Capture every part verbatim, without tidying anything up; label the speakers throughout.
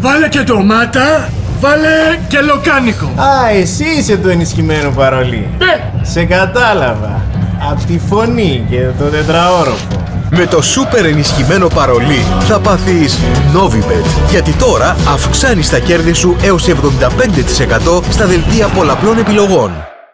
Speaker 1: Βάλε και ντομάτα, βάλε και λοκάνικο.
Speaker 2: Α, εσύ είσαι το ενισχυμένο παρολί.
Speaker 1: Ναι.
Speaker 2: Σε κατάλαβα. Απ' τη φωνή και το τετραόροφο.
Speaker 3: Με το σούπερ ενισχυμένο παρολί θα πάθεις Novibet, γιατί τώρα αυξάνεις τα κέρδη σου έως εβδομήντα πέντε τοις εκατό στα δελτία πολλαπλών επιλογών.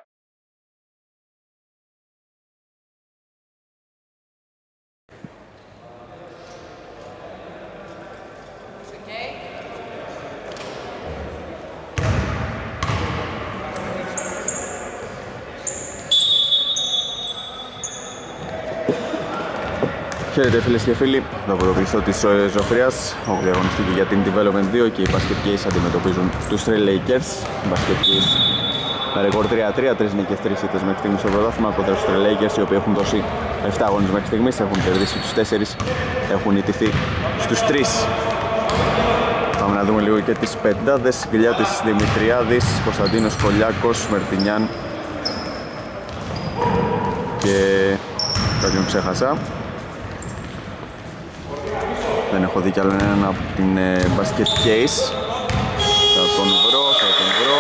Speaker 4: Χαίρετε φίλες και φίλοι, το πρωτοπληθό της Ζωφρίας, όπου διαγωνιστήκε για την Development δύο και οι Basket Case αντιμετωπίζουν τους Trail Lakers. Οι Basket Case με ρεκόρ τρία τρία, τρεις νίκες, τρεις ήττες μέχρι στιγμής στο πρωτάθλημα, κοντά στους Trail Lakers, οι οποίοι έχουν δώσει επτά αγώνες μέχρι στιγμής, έχουν κερδίσει τους τέσσερις, έχουν ιτηθεί στους τρεις. Πάμε να δούμε λίγο και τις πεντάδες. Γκυλιάτης Δημητριάδης, Κωνσταντίνος Κολιάκος, Μερτινιάν και κάποιον ξέχασα. Δεν έχω δει κι άλλο έναν από την ε, Basket Case. Θα τον βρω, θα τον βρω.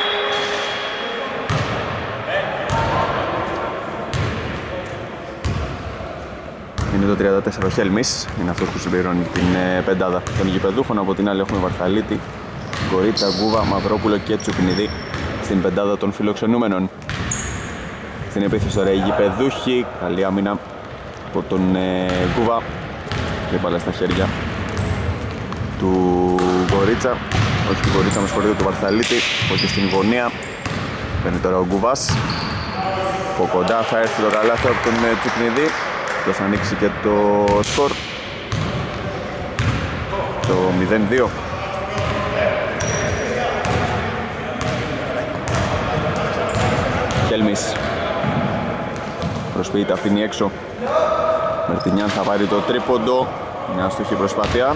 Speaker 4: Είναι το τριάντα τέσσερα ο Χέλμης, είναι αυτός που συμπληρώνει την ε, πεντάδα των γηπεδούχων. Από την άλλη έχουμε Βαρθαλίτη, Κορίτσα, Γκούβα, Μαυρόπουλο και Τσουκνιδί στην πεντάδα των φιλοξενούμενων. Στην επίθεση τώρα οι γηπεδούχοι, καλή άμυνα από τον ε, Γκούβα. Και πάλι στα χέρια του Κορίτσα, όχι του Κορίτσα, με συγχωρείτε, του Βαρθαλίτη, όχι στην γωνία. Παίρνει τώρα ο Γκουβάς. Από κοντά θα έρθει το καλάθι από τον Τσουκνιδί. Θα ανοίξει και το σκορ. Το μηδέν δύο. Χέλμης προσποιείται, αφήνει έξω. Μερτινιάν θα πάρει το τρίποντο, μια αστοχή προσπάθεια.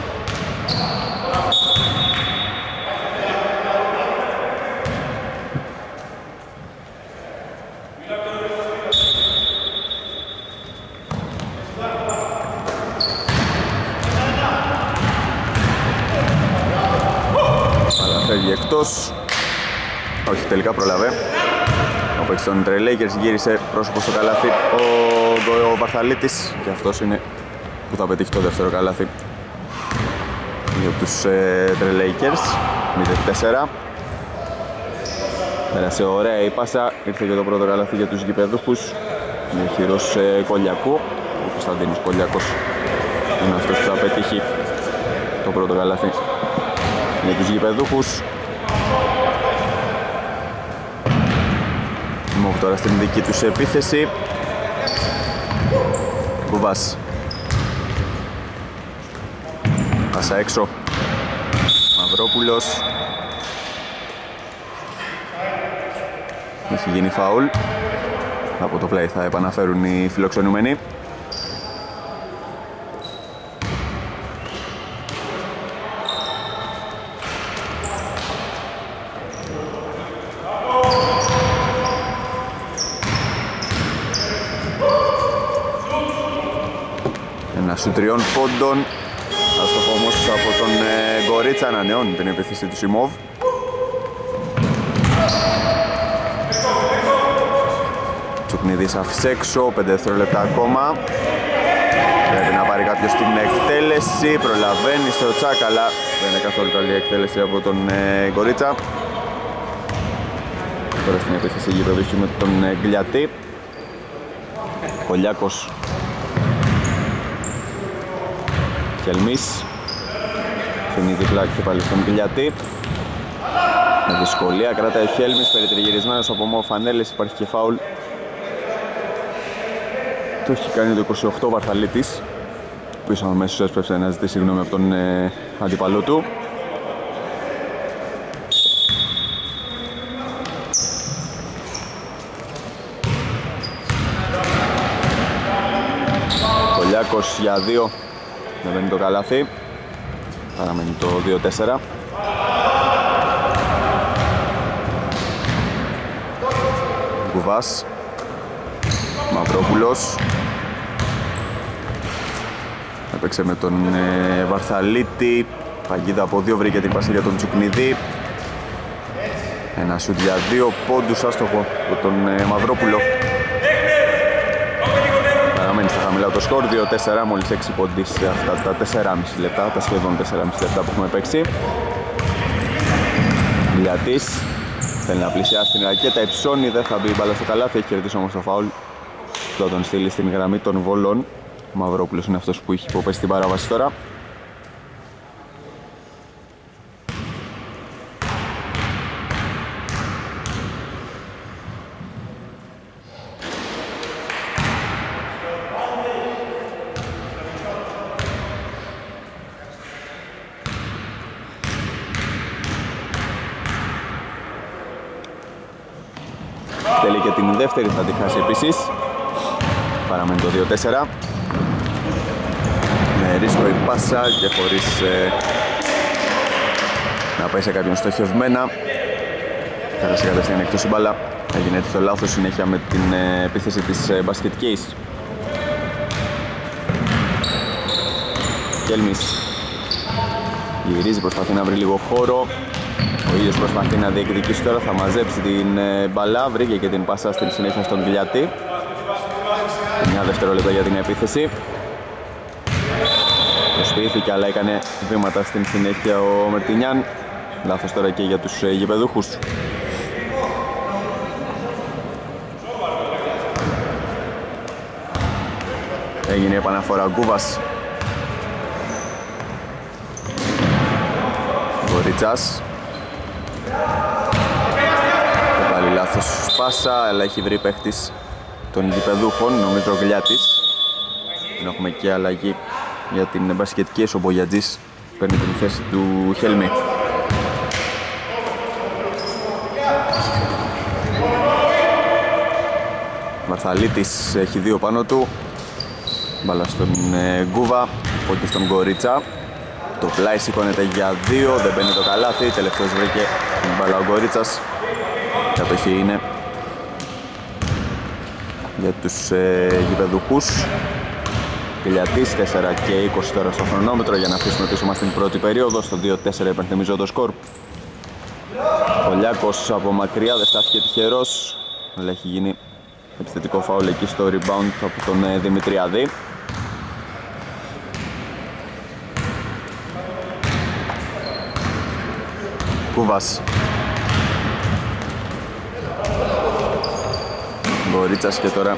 Speaker 4: Αλλά φεύγει εκτός. Όχι, τελικά προλαβέ. Ο παίκτης των Trail Lakers γύρισε πρόσωπο στο καλάθι ο, ο Βαρθαλίτης και αυτός είναι που θα πετύχει το δεύτερο καλάθι για τους ε, Trail Lakers. μηδέν τέσσερα. Πέρασε ωραία η πάσα, ήρθε και το πρώτο καλάθι για τους γηπεδούχους. Είναι χειρός ε, Κολιακού. Ο Κωνσταντίνος Κολιακός είναι αυτός που θα πετύχει το πρώτο καλάθι για τους γηπεδούχους. Μόβ τώρα στην δική τους επίθεση. Κουβάς. Πάσα έξω. Μαυρόπουλος. Έχει γίνει φάουλ. Από το play θα επαναφέρουν οι φιλοξενούμενοι. Σου τριών πόντων, άστοχο όμως από τον ε, Κορίτσα, ανανεώνει την επίθεση του Σιμόβ. Τσουκνιδής άφησε έξω, πέντε δευτερόλεπτα ακόμα. Πρέπει να πάρει κάποιος την εκτέλεση, προλαβαίνει στο τσάκ, αλλά δεν είναι καθόλου καλή εκτέλεση από τον ε, Κορίτσα. Τώρα στην επίθεση γηπεδούχη με τον ε, Γκυλιατή. Κολιάκος. Χελμής. Φινεί δίπλα και πάλι στον Γκυλιατή. Με δυσκολία κρατάει ο Χέλμης, περιτριγυρισμένος από Μοφανέλης, υπάρχει και φάουλ. Το έχει κάνει το είκοσι οκτώ Βαρθαλίτης, πίσω αμέσως έσπευσε να ζητήσει συγγνώμη από τον ε, αντίπαλό του. Κολιάκος για δύο, δεν μπαίνει το καλάθι, παραμένει το δύο τέσσερα. Κουβάς, Μαυρόπουλος, έπαιξε με τον ε, Βαρθαλίτη, Παγίδα από δύο βρήκε την πάσα για τον Τσουκνιδή. Ένα σουτ για δύο πόντους άστοχο από τον ε, Μαυρόπουλο. Παραμένει στα χαμηλά το σκορ, δύο τέσσερα, μόλις έξι πόντοι σε αυτά τα τέσσερα και μισό λεπτά, τα σχεδόν τέσσερα και μισό λεπτά που έχουμε παίξει. Μιλιατής θέλει να πλησιάσει την ρακέτα, υψώνει, δεν θα μπει η μπάλα στο καλάθι, έχει κερδίσει όμως το φάουλ. Θα τον στείλει στην γραμμή των βολών. Ο Μαυρόπουλος είναι αυτός που έχει υποπέσει την παράβαση τώρα. Θέλει και την δεύτερη, θα τη χάσει επίσης. Παραμένει το δύο τέσσερα. Με ρίσκο η πάσα και χωρίς ε, να πάει σε κάποιον στοχευμένα. Πέρασε κατευθείαν εκτός η μπάλα. Έγινε έτσι το λάθος συνέχεια με την ε, επίθεση της ε, Basket Case. Κέλμις γυρίζει, προσπαθεί να βρει λίγο χώρο. Ο ίδιος προσπαθεί να διεκδικήσει τώρα, θα μαζέψει την ε, μπαλά, βρήκε και την πάσα στην συνέχεια στον Μιλιατή. Μια δευτερόλεπτα για την επίθεση. Προσποιήθηκε αλλά έκανε βήματα στην συνέχεια ο Μερτινιάν. Λάθος τώρα και για τους ε, γηπεδούχους. Έγινε επαναφορά Γκούβας. Γορίτσας. Και πάλι λάθος πάσα, αλλά έχει βρει παίχτης των γηπεδούχων, νομίζω ο Γλιάτης. Έχουμε και αλλαγή για την μπασκετική, ο Μπογιατζής παίρνει την θέση του Χέλμη. Μαρθαλίτης έχει δύο πάνω του. Μπάλα στον ε, Γκούβα, όχι στον Γκορίτσα. Το πλάι σηκώνεται για δύο, δεν μπαίνει το καλάθι. Τελευταίος βρήκε την μπάλα ο Γκορίτσας. Κατοχή είναι για τους ε, γηπεδούχους. Πηλιατής, τέσσερα και είκοσι τώρα στο χρονόμετρο για να αφήσουμε πίσω μας την πρώτη περίοδο. Στο δύο τέσσερα υπενθυμίζω το σκορ. Ο Λιάκος από μακριά δεν στάθηκε τυχερός, αλλά έχει γίνει επιθετικό φάουλ εκεί στο rebound από τον ε, Δημητριάδη. Κούβας. Μπορίτσας και τώρα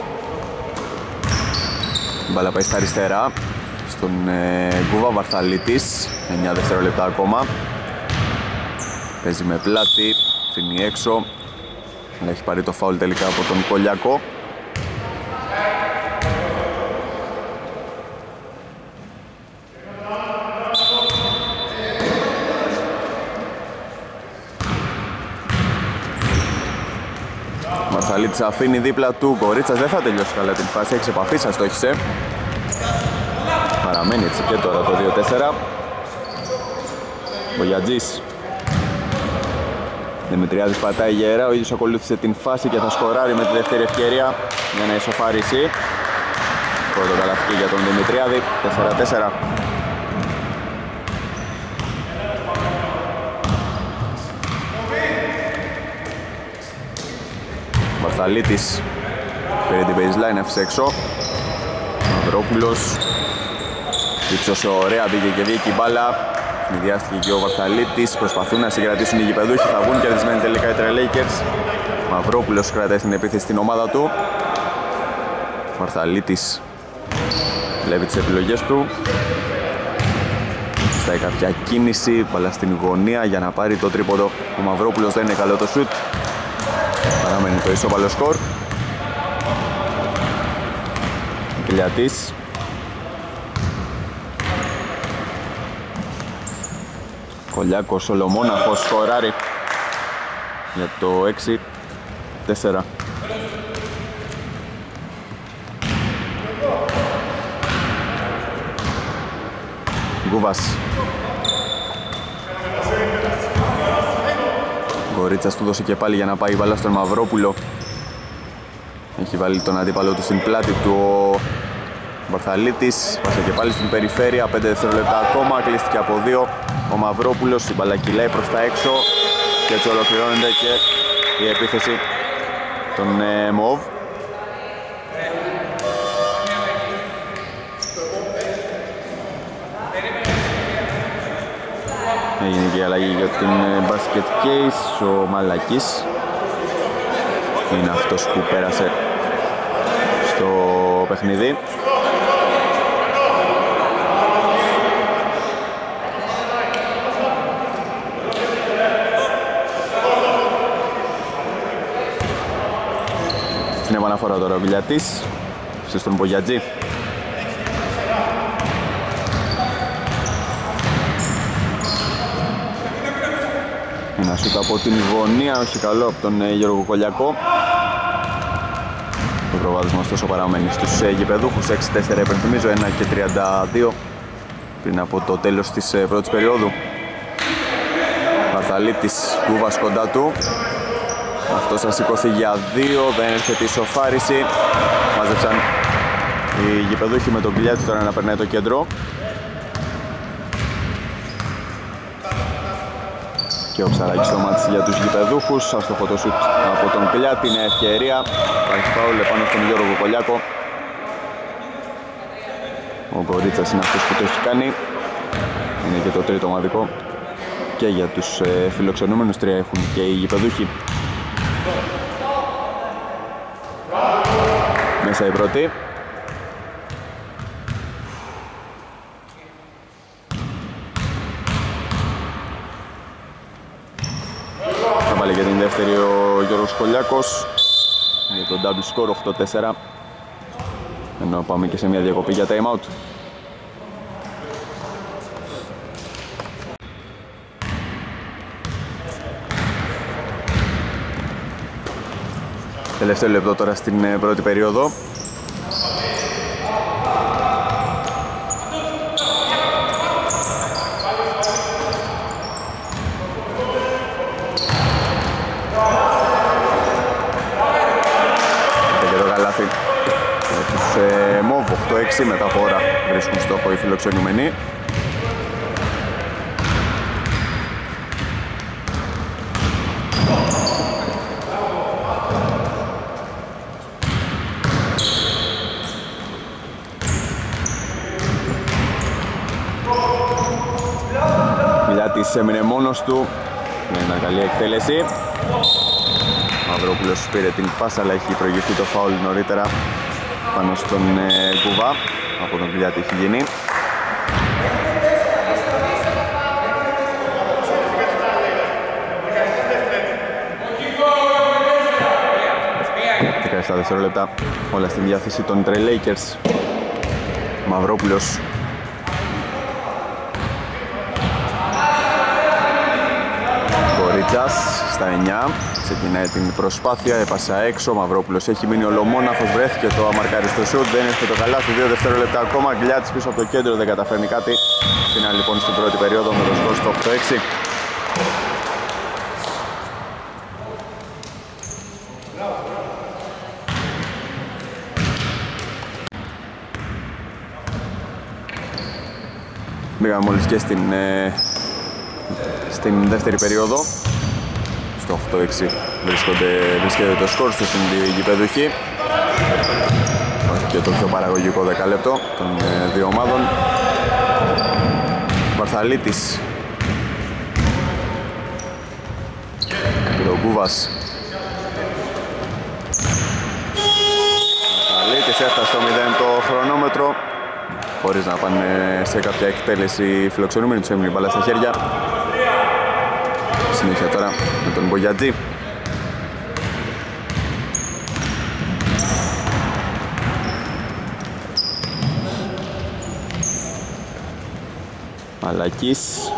Speaker 4: μπάλα πάει στα αριστερά στον ε, Γκούβα. Βαρθαλίτης, εννιά δευτερόλεπτα ακόμα. Παίζει με πλάτη, φύγει έξω, αλλά έχει πάρει το φάουλ τελικά από τον Κολιακό. Μαρθαλίτης αφήνει δίπλα του, Κορίτσας δεν θα τελειώσει καλά την φάση, έχει επαφή, σας το έχισε. Παραμένει έτσι και τώρα το δύο τέσσερα. Μπογιατζής. Δημητριάδης πατάει γερά, ο ίδιος ακολούθησε την φάση και θα σκοράρει με τη δεύτερη ευκαιρία για να ισοφαρίσει. Πρώτο καλαθήκη για τον Δημητριάδη, τέσσερα τέσσερα. Βαρθαλίτης πήρε την baseline, έφυσε έξω. Μαυρόπουλος ύψωσε ωραία, μπήκε και βγήκε η μπάλα. Συνδυάστηκε και ο Βαρθαλίτης, προσπαθούν να συγκρατήσουν οι γηπεδούχοι, θα βγουν κερδισμένοι τελικά οι Trailblazers. Μαυρόπουλος κρατάει στην επίθεση στην ομάδα του. Βαρθαλίτης βλέπει τις επιλογές του. Στάει κάποια κίνηση, μπάλα στην γωνία για να πάρει το τρίποντο. Ο Μαυρόπουλος δεν είναι καλό το σουτ. Παραμένει το ισόπαλο σκορ. Κιλιατής. Κολιάκος ολομόναχος σκοράρει για το έξι τέσσερα. Γκούβας. Κορίτσας του δώσε και πάλι για να πάει η μπάλα στον Μαυρόπουλο. Έχει βάλει τον αντίπαλο του στην πλάτη του ο Βαρθαλίτης, πάσε και πάλι στην περιφέρεια, πέντε δευτερόλεπτα ακόμα, κλείστηκε από δύο. Ο Μαυρόπουλος, η μπάλα κυλάει προς τα έξω και έτσι ολοκληρώνεται και η επίθεση των ε, ΜΟΒ. Έγινε και η αλλαγή για την Basket Case. Ο Μαλακής είναι αυτός που πέρασε στο παιχνίδι. Στην επαναφορά τώρα ο Βιλιατής στον Πογιατζή. Ένα σούτ από την γωνία, όχι καλό από τον Γιώργο Κολιακό. Το προβάδισμα ωστόσο παραμένει στους γηπεδούχους. έξι τέσσερα υπενθυμίζω, ένα και τριάντα δύο πριν από το τέλος της πρώτης περίοδου. Βαρθαλίτης, Κούβας κοντά του. Αυτός θα σηκωθεί για δύο, δεν έρχεται η σοφάριση. Μάζεψαν οι γηπεδούχοι με τον Κλιάτη τώρα να περνάει το κέντρο. Και ο Ψαράκης στο μάτι για τους γηπεδούχους. Άστοχο το σουτ από τον Κλιάτη, είναι ευκαιρία. Υπάρχει φάουλ επάνω στον Γιώργο Κολιάκο. Ο Κορίτσας είναι αυτός που το έχει κάνει. Είναι και το τρίτο ομαδικό και για τους ε, φιλοξενούμενους. Τρία έχουν και οι γηπεδούχοι. Μέσα η πρώτη. Θα βάλει για την δεύτερη ο Γιώργος Κολιάκος για τον double score οκτώ τέσσερα, ενώ πάμε και σε μια διακοπή για time out. Τελευταίο λεπτό τώρα στην πρώτη περίοδο. Και το καλάθι τους ε, ΜΟΒ οκτώ έξι μετά από ώρα βρίσκουν στόχο οι φιλοξενούμενοι. Μιλάτης έμεινε μόνος του με μια καλή εκτέλεση. Μαυρόπουλος πήρε την πάσα αλλά έχει προηγηθεί το φάουλ νωρίτερα πάνω στον ε, Κουβά. Από τον Μιλάτη έχει γίνει. δεκαεπτά δευτερόλεπτα όλα στη διάθεση των Trail Lakers. Μαυρόπουλος. Κορίτσας στα εννιά, ξεκινάει την προσπάθεια, έπασα έξω, ο Μαυρόπουλος έχει μείνει ολομόναχος, βρέθηκε το αμαρκάριστο σουτ, δεν έρχεται το καλάθι, δύο δευτερόλεπτα ακόμα, Γκλιάτης πίσω από το κέντρο, δεν καταφέρνει κάτι. Φινάλ λοιπόν στην πρώτη περίοδο με το σκορ στο οκτώ έξι. Μπήκαμε μόλις και στην, ε, στην δεύτερη περίοδο. Στο οκτώ έξι βρίσκεται το σκορ στο γηπεδούχοι. Και το πιο παραγωγικό δεκάλεπτο των ε, δύο ομάδων. Βαρθαλίτης. Και ο Κούβας. Βαρθαλίτης έφτασε στο μηδέν το χρονόμετρο. Χωρίς να πάνε σε κάποια εκτέλεση φιλοξενούμενοι, τους έμεινε η μπάλα στα χέρια. Συνέχεια τώρα με τον Μπογιατζή. Μαλακής.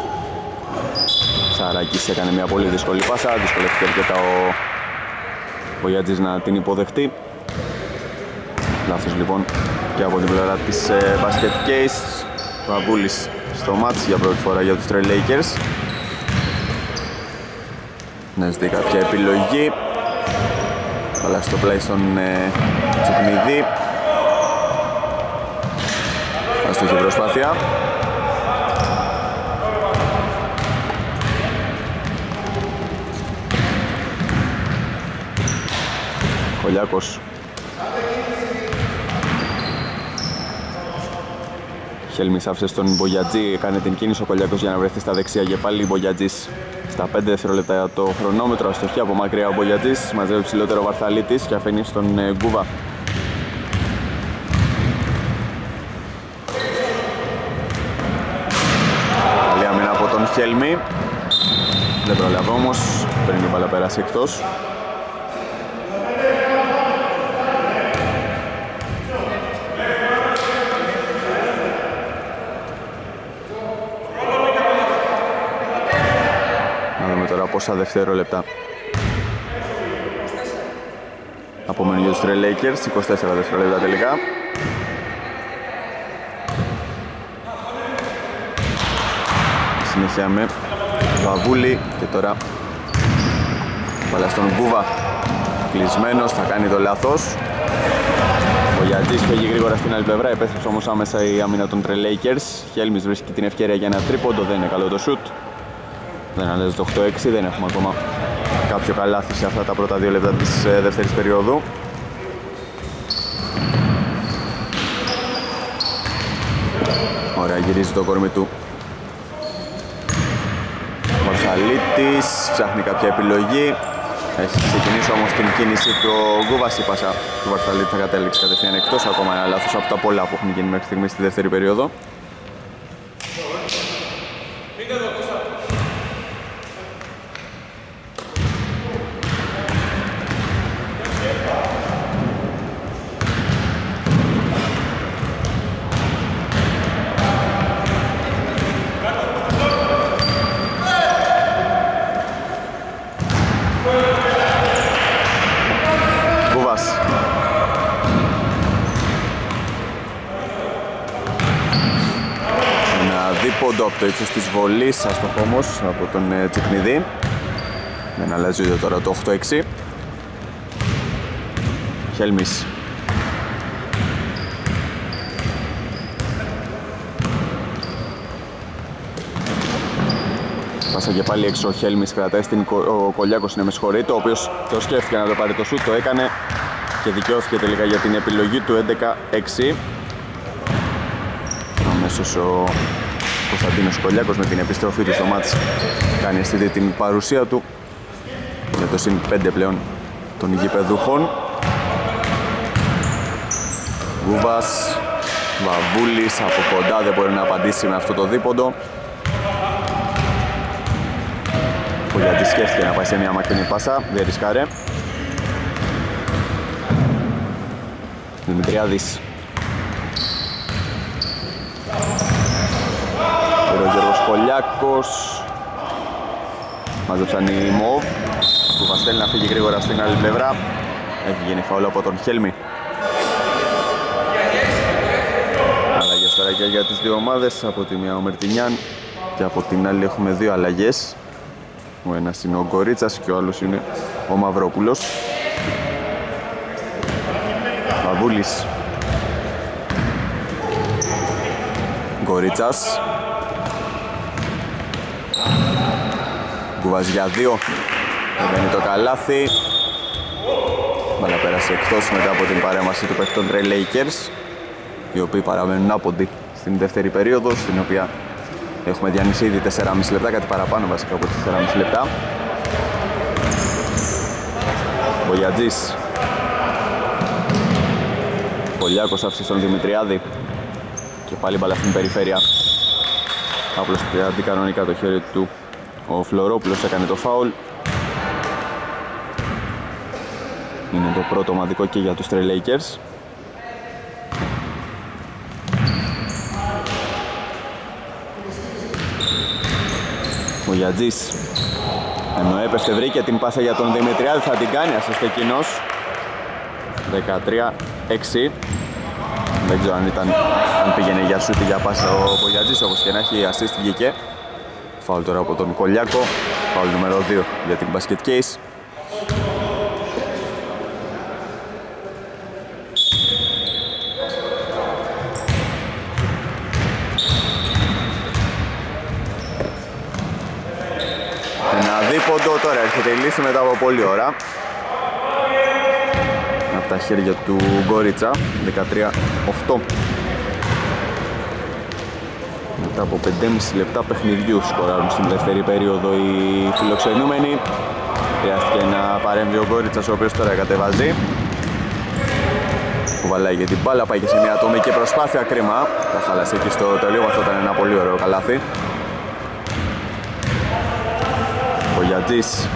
Speaker 4: Ψαράκης έκανε μια πολύ δύσκολη πάσα, δυσκολεύτηκε αρκετά ο Μπογιατζής να την υποδεχτεί. Λάθος λοιπόν και από την πλευρά της ε, Basket Case. Βαμπούλης στο μάτς για πρώτη φορά για τους Trail Lakers. Να ζητεί κάποια επιλογή. Αλλά στο πλάι στον ε, Τσουκνιδί. Άστοχη προσπάθεια. Κολιάκος. Χέλμης άφησε στον Μπογιατζή, έκανε την κίνηση ο Κολιάκος για να βρεθεί στα δεξιά και πάλι Μπογιατζής στα πέντε δευτερόλεπτα το χρονόμετρο. Αστοχή από μακριά ο Μπογιατζής, μαζεύει ψηλότερο ο Βαρθαλίτης και αφήνει στον Γκούβα. Καλή άμυνα από τον Χέλμη, δεν προλαβαίνει όμως, πριν η μπάλα πέρασε εκτός. Πόσα δευτερόλεπτα απομένουν για τους Lakers, είκοσι τέσσερα δευτερόλεπτα τελικά. Συνέχεια με Βαβούλη και τώρα βάλα στον Γκούβα, κλεισμένος, θα κάνει το λάθος. Ο Γιατζής φεύγει γρήγορα στην άλλη πλευρά, επέστρεψε όμως άμεσα η άμυνα των Lakers. Χέλμης βρίσκει την ευκαιρία για ένα τρίποντο, δεν είναι καλό το σουτ. Δεν αλλάζει το οκτώ έξι, δεν έχουμε ακόμα κάποιο καλάθι σε αυτά τα πρώτα δύο λεπτά της ε, δεύτερης περίοδου. Ωραία, γυρίζει το κορμί του Μαρσαλίτης, ψάχνει κάποια επιλογή. Έχει ξεκινήσει όμως την κίνηση του Γκούβας, η πάσα του Μαρσαλίτη θα κατέληξει κατευθείαν εκτός. Ακόμα ένα λάθος από τα πολλά που έχουν γίνει μέχρι στιγμή στη δεύτερη περίοδο. Πόντο από το ύψος της βολής, άστοχο όμως από τον ε, Τσικνιδή. Δεν αλλάζει ούτε τώρα το οκτώ έξι. Χέλμης. Πάσα και πάλι έξω ο Χέλμης, κρατάει στην ο Κολιάκος, είναι με συγχωρείτε, ο οποίος το σκέφτηκε να το πάρει το σουτ, το έκανε και δικαιώθηκε τελικά για την επιλογή του έντεκα έξι. Αμέσως ο Κωνσταντίνος Κολιάκος με την επιστροφή του στο μάτς κάνει αισθητή την παρουσία του με το συν πέντε πλέον των γηπεδούχων. Γκούβας, Βαβούλης από κοντά δεν μπορεί να απαντήσει με αυτό το δίποντο. Ο Γιάτης σκέφτηκε να πάει σε μια μακρινή πάσα, δεν ρισκάρε. Δημητριάδης. Ο Γιώργος Κολιάκος. Μαζέψαν οι Μοβ. Που θα στέλνει να φύγει γρήγορα στην άλλη πλευρά. Έχει γίνει φαουλ από τον Χέλμη. Αλλαγές τώρα και για τις δύο ομάδες. Από τη μία ο Μερτινιάν και από την άλλη έχουμε δύο αλλαγές. Ο ένας είναι ο Γκορίτσας και ο άλλος είναι ο Μαυρόπουλος. Βαβούλης. Γκορίτσας. Γκούβας για δύο. Εβαίνει το καλάθι. Μπαλά πέρασε εκτός μετά από την παρέμβαση του παίκτων Τρέι Λέικερς, οι οποίοι παραμένουν άποντοι στην δεύτερη περίοδο, στην οποία έχουμε διανύσει ήδη τέσσερα και μισό λεπτά, κάτι παραπάνω βασικά από τέσσερα και μισό λεπτά. Μπογιατζής. Πολιάκος άφησε στον Δημητριάδη και πάλι μπαλά στην περιφέρεια. Απλώς πήρε κανονικά το χέρι του ο Φλωρόπουλος, έκανε το φάουλ. Είναι το πρώτο ομαδικό και για τους Τρέι Λέικερς. Ο Γιατζής, ενώ έπεφτε βρήκε την πάσα για τον Δημητριάδη, θα την κάνει, ασύστε εκείνος. δεκατρία έξι. Δεν ξέρω αν, ήταν, αν πήγαινε για σούτη για πάσα ο Γιατζής, όπως και να έχει, ασίστ βγήκε. Φάουλ τώρα από τον Κολιάκο, φάουλ νούμερο δύο για την basket case. ένα δίποντο, τώρα έρχεται η λύση μετά από πολλή ώρα. Από τα χέρια του Γκόριτσα, δεκατρία οκτώ. Μετά από πέντε και μισό λεπτά παιχνιδιού σκοράρουν στην δεύτερη περίοδο οι φιλοξενούμενοι. Χρειάστηκε να παρέμβει ο Γκόριτσας, ο οποίος τώρα κατεβάζει. Κουβαλάει για την μπάλα, πάει και σε μια ατομική προσπάθεια, κρίμα. Τα χάλασε εκεί στο τελείωμα, αυτό ήταν ένα πολύ ωραίο καλάθι. Ο Γιατζής.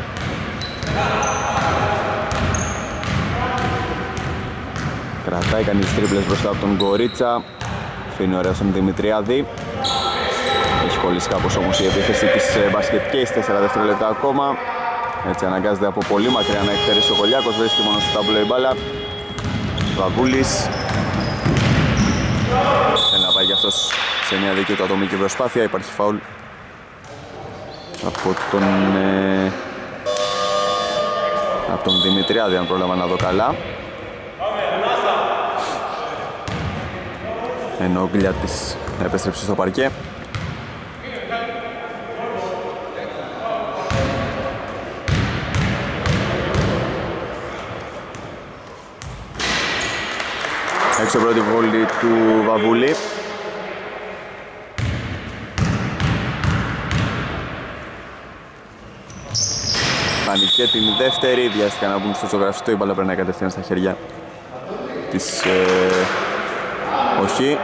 Speaker 4: Κρατάει, κάνει τις τρίπλες μπροστά από τον Γκορίτσα. Αφήνει ωραία στον Δημητριάδη. Έχει κολλήσει κάπως όμως η επίθεση της μπάσκετ Case, τέσσερα δευτερόλεπτα ακόμα. Έτσι αναγκάζεται από πολύ μακριά να εκτελέσει ο Κολιάκος, βρίσκει μόνο στο ταμπλό η μπάλα. Βαγούλης. Θέλει να πάει και αυτός σε μια δική του ατομική προσπάθεια, υπάρχει φάουλ από τον, ε, από τον Δημητριάδη, αν πρόλαβα να δω καλά. Ενώ ο Γκλιάτης επέστρεψε στο παρκέ. Έξω πρώτη βόλη του Βαβούλη. Κάνει και την δεύτερη, βιάστηκαν να μπουν στο ζωγραφιστό, η μπάλα περνάει κατευθείαν στα χέρια της ε, όχι.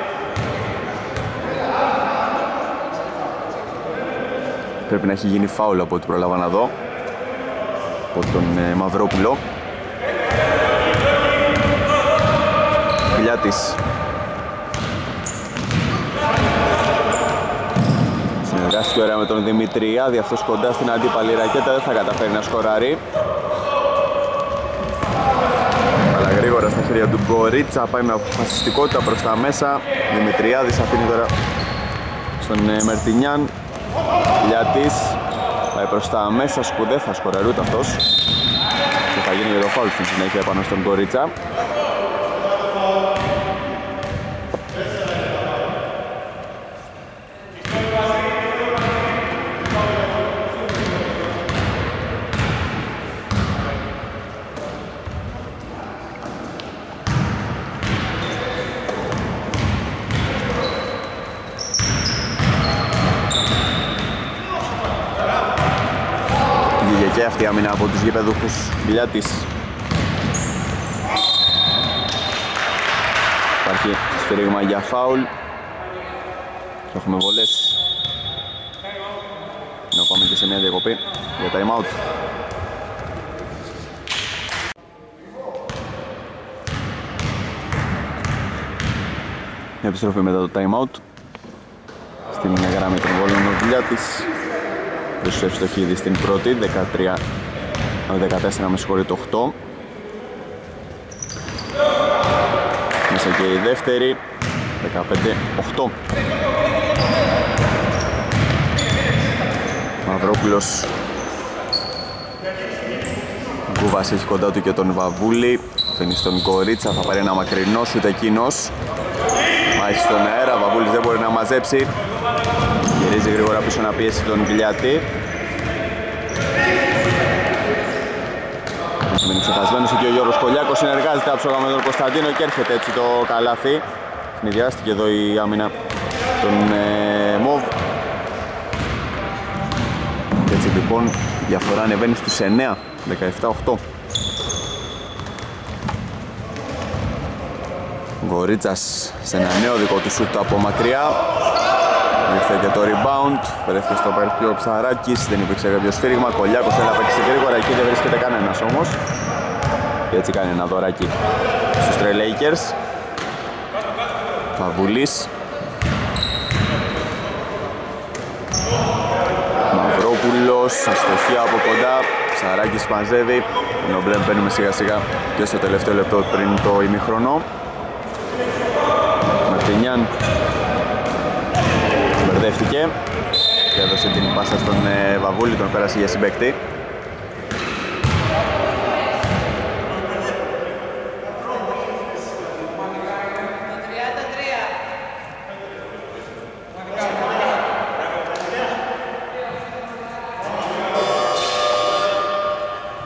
Speaker 4: Πρέπει να έχει γίνει φάουλ από ό,τι προλάβα να δω από τον ε, Μαυρόπουλο. Γλιάτης. Συνεργάστηκε ωραία με τον Δημητριάδη, αυτός κοντά στην αντίπαλη ρακέτα, δεν θα καταφέρει να σκοράρει. Αλλά γρήγορα στα χέρια του Γκορίτσα, πάει με αποφασιστικότητα προς τα μέσα. Δημητριάδης αφήνει τώρα στον Μερτινιάν. Γλιάτης πάει προς τα μέσα, σκουδέ, θα σκοράρει ούτε αυτός. Και θα γίνει για το φάουλ στην συνέχεια πάνω στον Γκορίτσα. Και αυτή η άμυνα από τους γηπεδούχους. Γλιάτης. Υπάρχει σφυρίγμα για φάουλ. Και έχουμε βολές. Να πάμε και σε μια διακοπή για time out. Επιστροφή μετά το time out. Στην γραμμή των βόλων ο Γλιάτης. Τους ευστοχεί ήδη στην πρώτη, δεκατρία, δεκατέσσερα με συγχωρείτε, οκτώ. Μέσα και η δεύτερη, δεκαπέντε οκτώ. Μαυρόπουλος. Γκούβας έχει κοντά του και τον Βαβούλη. Φαίνει στον Κορίτσα, θα πάρει ένα μακρινό σουτ εκείνος. Μάχη στον αέρα, Βαβούλης δεν μπορεί να μαζέψει. Γυρίζει γρήγορα πίσω να πιέσει τον Γκλιάτη. Μένει ξεχασμένος εκεί ο Γιώργος Κολιάκος, συνεργάζεται άψογα με τον Κωνσταντίνο και έρχεται έτσι το καλάθι. Συνειδιάστηκε εδώ η άμυνα των ε, Μοβ. Και έτσι λοιπόν η διαφορά ανεβαίνει στους εννέα, δεκαεπτά οκτώ. Γκορίτσας σε ένα νέο δικό του σούτ από μακριά. Ήρθε και το rebound, βρέθηκε στο παρκείο ο Ψαράκης, δεν υπήρξε κάποιο σφύριγμα. Κολιάκος θέλει να παίξει γρήγορα, εκεί δεν βρίσκεται κανένας όμως. Και έτσι κάνει ένα δωράκι στους Trailblazers. Φαβουλής. Μαυρόπουλος, αστοχία από κοντά. Ψαράκης μαζεύει, ενώ μπαίνουμε σιγά σιγά και στο τελευταίο λεπτό πριν το ημιχρονό. Μαρτινιάν μπερδεύτηκε και έδωσε την πάσα στον ε, Βαβούλη, τον πέρασε για συμπαίκτη.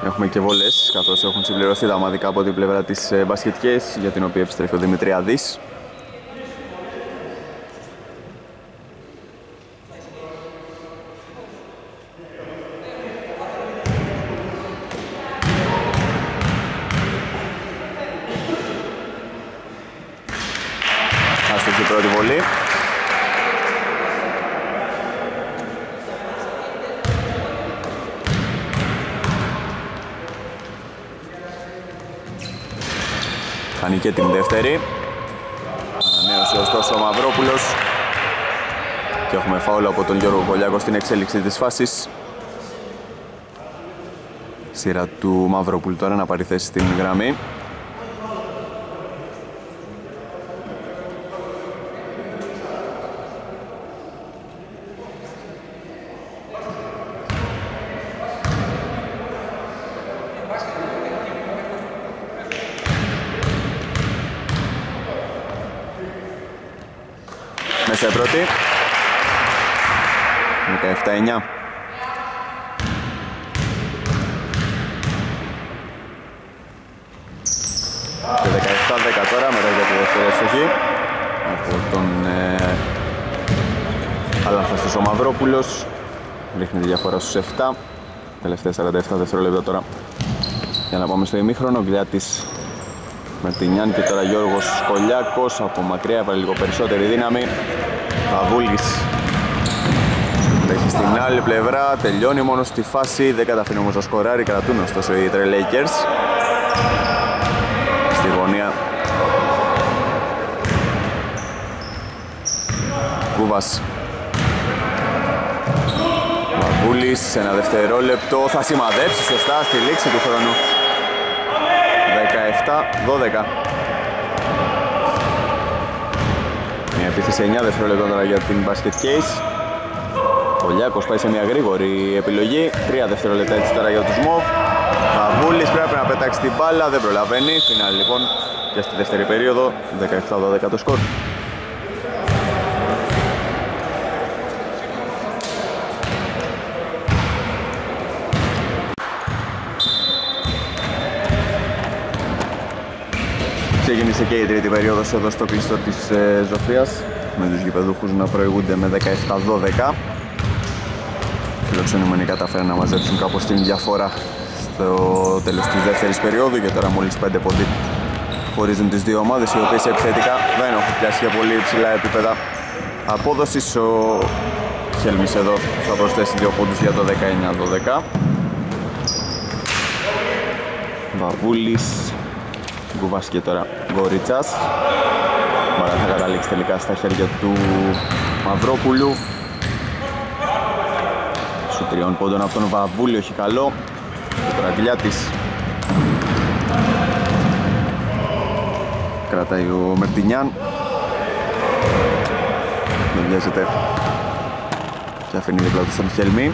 Speaker 4: Έχουμε και βολές, καθώς έχουν συμπληρωθεί τα ομαδικά από την πλευρά της μπασκετικές, για την οποία επιστρέφει ο Δημητριάδης. Άστοχη πρώτη βολή. Κάνει και την δεύτερη. Ανανέωσε ωστόσο ο Μαυρόπουλος. Και έχουμε φάουλ από τον Γιώργο Κολιάκο στην εξέλιξη της φάσης. Σειρά του Μαυρόπουλου τώρα να πάρει θέση στην γραμμή. Μέσα πρώτη. δεκαεπτά εννιά. Και δεκαεπτά δέκα τώρα μετά για τη δεύτερη εύστοχη από τον ε, Αλάνθαστος ο Μαυρόπουλος. Ρίχνει τη διαφορά στους επτά. Τελευταία σαράντα επτά δευτερόλεπτα τώρα για να πάμε στο ημίχρονο. Γκριάτης Μερτινιάν και τώρα Γιώργος Κολιάκος από μακριά, έβαλε λίγο περισσότερη δύναμη. Παβούλης έχει στην άλλη πλευρά, τελειώνει μόνο στη φάση, δεν καταφέρνει όμως να σκοράρει, κρατούν ωστόσο οι Trailblazers. Στη γωνία Κούβας. Παβούλης σε ένα δευτερόλεπτο θα σημαδέψει σωστά στη λήξη του χρόνου. δεκαεπτά δώδεκα. Μια επίθεση εννιά δευτερόλεπτα τώρα για την Basket Case. Ο Λιάκος πάει σε μια γρήγορη επιλογή. τρία δευτερόλεπτα έτσι τώρα για τους Μοβ. Παβούλης πρέπει να πετάξει την μπάλα, δεν προλαβαίνει. Φινάλ λοιπόν και στη δεύτερη περίοδο. δεκαεπτά δώδεκα το σκορ. Ξεκίνησε και η τρίτη περίοδος εδώ στο κλειστό της ε, Ζωφίας, με τους γηπεδούχους να προηγούνται με δεκαεπτά δώδεκα. Φιλοξενούμενοι καταφέραν να μαζέψουν κάπως την διαφορά στο τέλος της δεύτερης περίοδου και τώρα μόλις πέντε πόντοι χωρίζουν τις δύο ομάδες, οι οποίες επιθετικά δεν έχουν πιάσει για πολύ υψηλά επίπεδα απόδοσης. Ο Χέλμης εδώ θα προσθέσει δύο πόντους για το δεκαεννιά δώδεκα. Βαβούλης, Γκουβάς και τώρα Γκορίτσας. Μπαλά θα καταλήξει τελικά στα χέρια του Μαυρόπουλου. Σου τριών πόντων από τον Βαβούλη, όχι καλό. Και τώρα Γκλιάτης. Κρατάει ο Μερτινιάν. Δεν βιάζεται και αφήνει δίπλα του στον Χέλμη.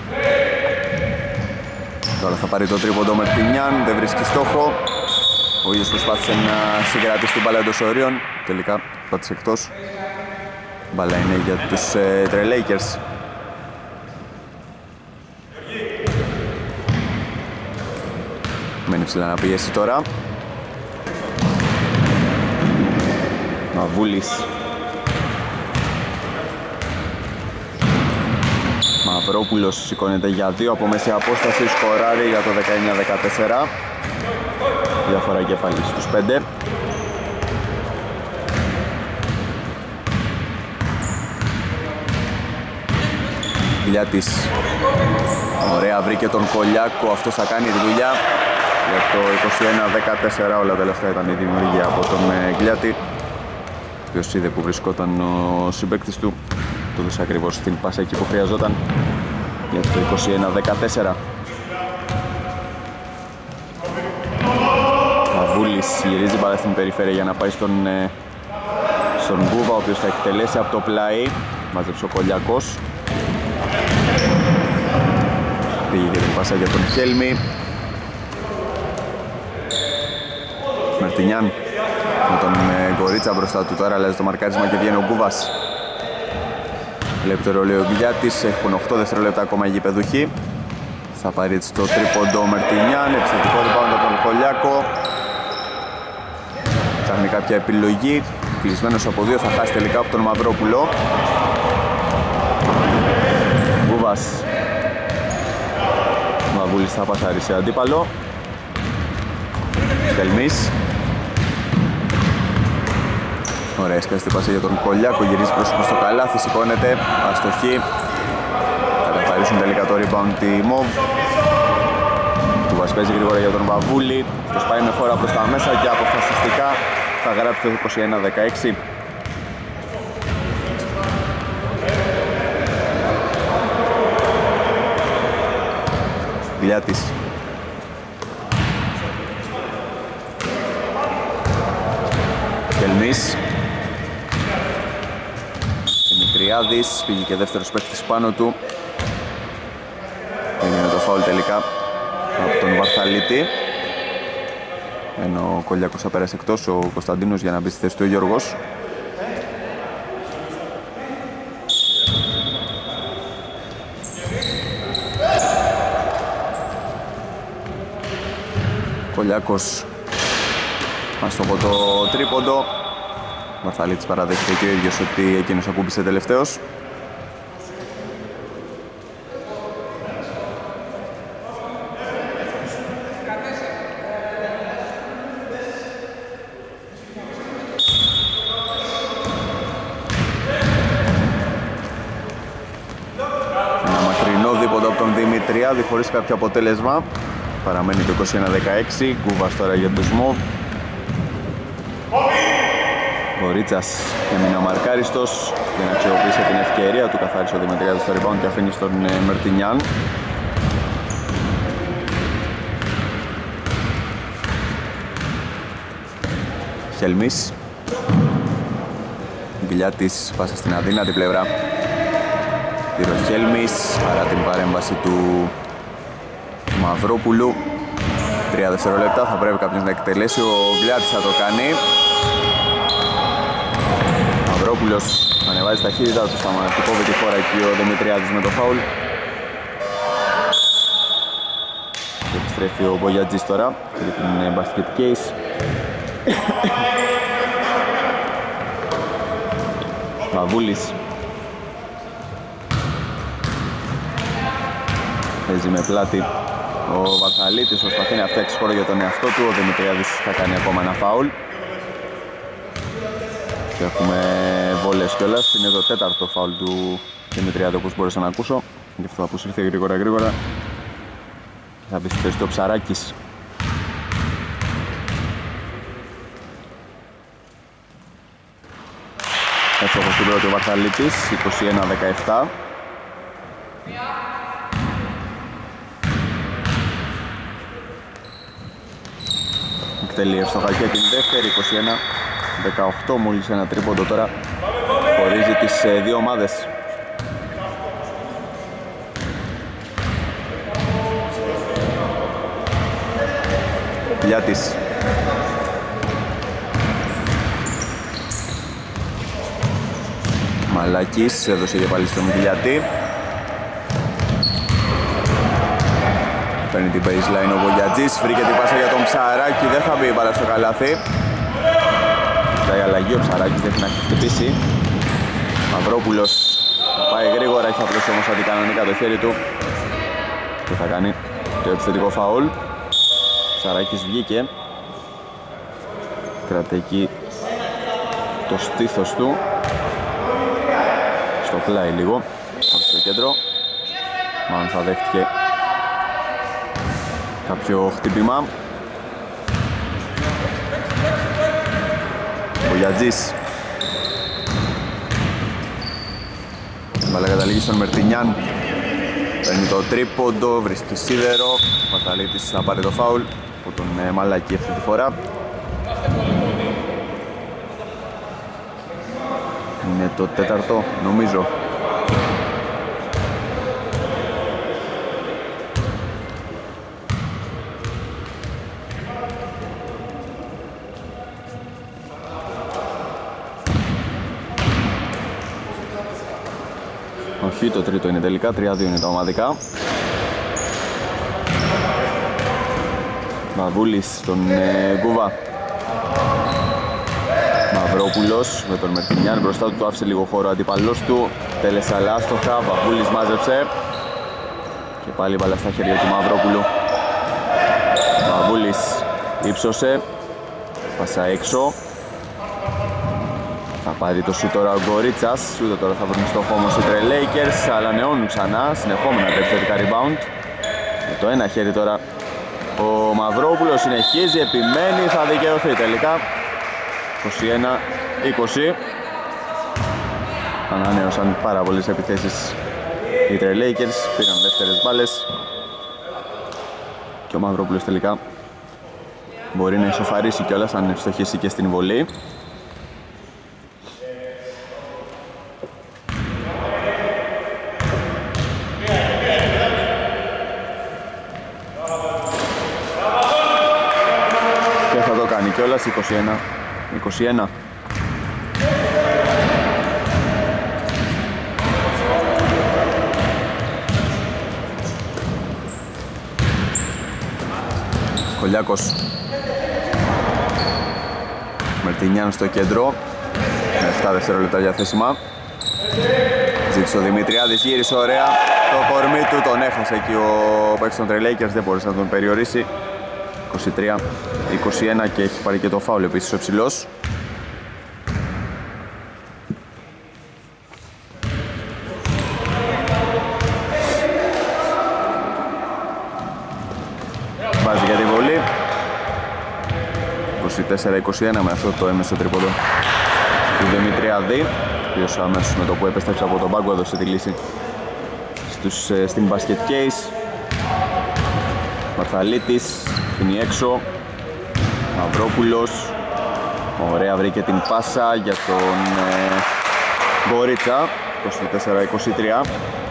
Speaker 4: Τώρα θα πάρει το τρίποντο ο Μερτινιάν, δεν βρίσκει στόχο. Ο ίδιος προσπάθησε να συγκρατήσει την μπάλα εντός ορίων, τελικά πάτησε εκτός. Μπάλα είναι για τους ε, Trailblazers. Μένει ψηλά να πιέσει τώρα. Μαβούλης. Μαυρόπουλος σηκώνεται για δύο από μέση απόσταση, σκοράρει για το δεκαεννιά δεκατέσσερα. Διαφορά και πάλι στους πέντε. Γκλιάτης. Ωραία, βρήκε τον Κολιάκο, αυτός θα κάνει τη δουλειά. Για το είκοσι ένα δεκατέσσερα όλα τα τελευταία ήταν η δημιουργία από τον Γκλιάτη, ο οποίος είδε που βρισκόταν ο συμπαίκτης του, του δώσε ακριβώς την πάσα εκεί που χρειαζόταν για το είκοσι ένα δεκατέσσερα. Βούλης γυρίζει μπάλα στην περιφέρεια για να πάει στον, στον Γκούβα, ο οποίος θα εκτελέσει από το πλάι. Μάζεψε ο Κολιάκος. Πήγε και την πάσα για τον Χέλμη. Μερτινιάν με τον Γκορίτσα μπροστά του, τώρα αλλάζει το μαρκάρισμα και βγαίνει ο Γκούβας. Βλέπει το ρολόι ο Γκουλιάτης, έχουν οκτώ δευτερόλεπτα ακόμα οι γηπεδούχοι. Θα πάρει έτσι το τρίποντο Μερτινιάν, επιθετικό rebound από τον Κολιάκο. Ψάχνει κάποια επιλογή, κλεισμένος από δύο, θα χάσει τελικά από τον Μαυρόπουλο. Γκούβας. Μαγούλης θα πασάρει σε αντίπαλο. Τελμής. Ωραία, έσκαστη πάση για τον Κολιάκο, γυρίζει πρόσωπο στο καλάθι, σηκώνεται, αστοχή. Θα καθαρίσουν τελικά το rebound τη Μοβ. Γκούβας παίζει γρήγορα για τον Βαβούλη. Αυτός πάει με φόρα προς τα μέσα και αποφασιστικά θα γράψει το είκοσι ένα δεκαέξι. Γλιάτης. Κελμής. Δημητριάδης, πήγε και δεύτερος παίκτης πάνω του. Έγινε το φάουλ τελικά από τον Βαρθαλίτη. Ενώ ο Κολιάκος θα πέρασε εκτός, ο Κωνσταντίνος για να μπει στη θέση του ο Γιώργος. Κολιάκος μας το πω το τρίποντο. Βαρθαλίτης παραδέχεται και ο ίδιος ότι εκείνος ακούμπησε τελευταίος. Ένα μακρινό δίποντο από τον Δημητριάδη χωρίς κάποιο αποτέλεσμα. Παραμένει το είκοσι ένα δεκαέξι. Γκούβας τώρα για τους Μοβ. Ο Ρίτσας έμεινε αμαρκάριστος για να αξιοποιήσει την ευκαιρία του. Καθάρισε ο Δημητριάδης στο rebound και αφήνει στον Μερτινιάν. Χελμής. Γκυλιάτης πάσα στην αδύνατη πλευρά. Τυροχέλμης παρά την παρέμβαση του Μαυρόπουλου. Τρία δευτερόλεπτα, θα πρέπει κάποιος να εκτελέσει. Ο Γκυλιάτης θα το κάνει. Μαυρόπουλος ανεβάζει ταχύτητα του, θα κόβει τη φορά εκεί ο Δημητριάδης με το φάουλ. Και επιστρέφει ο Μπογιατζής τώρα για την basket case. Παβούλης. Παίζει με πλάτη ο Βαρθαλίτης, προσπαθεί να φτιάξει χώρο για τον εαυτό του. Ο Δημητριάδης θα κάνει ακόμα ένα φάουλ. Και έχουμε βόλες κιόλας. Είναι το τέταρτο φάουλ του Δημητριάδη όπως μπορούσα να ακούσω. Γι' αυτό αποσύρθει γρήγορα γρήγορα. Θα μπει στη θέση του ο Ψαράκης. Εύστοχος στην πρώτη ο Βαρθαλίτης, είκοσι ένα δεκαεπτά. Εκτελεί εύστοχα και την δεύτερη, είκοσι ένα δεκαοκτώ. Μόλις ένα τρίποντο τώρα χωρίζει τις ε, δύο ομάδες. Λιάτης. Μαλάκης έδωσε και πάλι στον Λιάτη. Παίρνει την baseline ο Βογιατζής, βρήκε την πάσα για τον Ψαράκη, δεν θα μπει η μπάλα στο καλάθι. Ζητάει αλλαγή, ο Ψαράκης δεν έχει χτυπήσει. Μαυρόπουλος πάει γρήγορα, έχει απλώσει όμως αντικανονικά το χέρι του και θα κάνει το επιθετικό φαούλ. Ο Ψαράκης βγήκε, κρατάει εκεί το στήθος του, στο πλάι λίγο, στο κέντρο. Μάλλον θα δέχτηκε κάποιο χτύπημα. Ο Γιατζής. Μπάλα καταλήγει στον Μερτινιάν. Παίρνει το τρίποντο, βρίσκει σίδερο. Ο Παθαλίτης θα πάρει το φάουλ από τον ε, Μαλάκη αυτή τη φορά. Είναι το τέταρτο νομίζω. Όχι, το τρίτο είναι τελικά, τρία δύο είναι τα ομαδικά. Βαβούλης στον ε, Γκούβα. Μαυρόπουλος με τον Μερτινιάν μπροστά του, το άφησε λίγο χώρο αντίπαλός του. Τέλεσε αλλά άστοχα, Βαβούλης μάζεψε. Και πάλι μπάλα στα χέρια του Μαυρόπουλου. Βαβούλης ύψωσε, πάσα έξω. Θα πάρει το σούτ τώρα ο Γκορίτσας, ούτε τώρα θα βρουν στόχο όμως οι Trailblazers, αλλά νεώνουν ξανά, συνεχόμενα τα επιθετικά rebound. Με το ένα χέρι τώρα ο Μαυρόπουλος συνεχίζει, επιμένει, θα δικαιωθεί τελικά. είκοσι ένα είκοσι. Ανανέωσαν πάρα πολλές επιθέσεις οι Trailblazers, πήραν δεύτερες μπάλες. Και ο Μαυρόπουλος τελικά μπορεί να ισοφαρίσει κιόλας αν ευστοχίσει και στην βολή. Και θα το κάνει κιόλας, είκοσι ένα είκοσι ένα. Κολιάκος. Μερτινιάν στο κέντρο. Με επτά δευτερόλεπτα διαθέσιμα. Ζήτησε ο Δημητριάδης, γύρισε ωραία. Το κορμί του τον έχασε εκεί ο παίκτης των Trailblazers, δεν μπορούσε να τον περιορίσει. είκοσι τρία είκοσι ένα και έχει πάρει και το φάουλ επίσης ο υψηλός. Βάζει για τη βολή. είκοσι τέσσερα είκοσι ένα με αυτό το έμεσο τρίποντο του Δημητριάδη, ο οποίος αμέσως με το που επέστρεψε από τον πάγκο έδωσε τη λύση στους, στην basket case. Μαρθαλίτης φύγει έξω. Μαυρόπουλος. Ωραία, βρήκε την πάσα για τον ε, Γκορίτσα. είκοσι τέσσερα είκοσι τρία.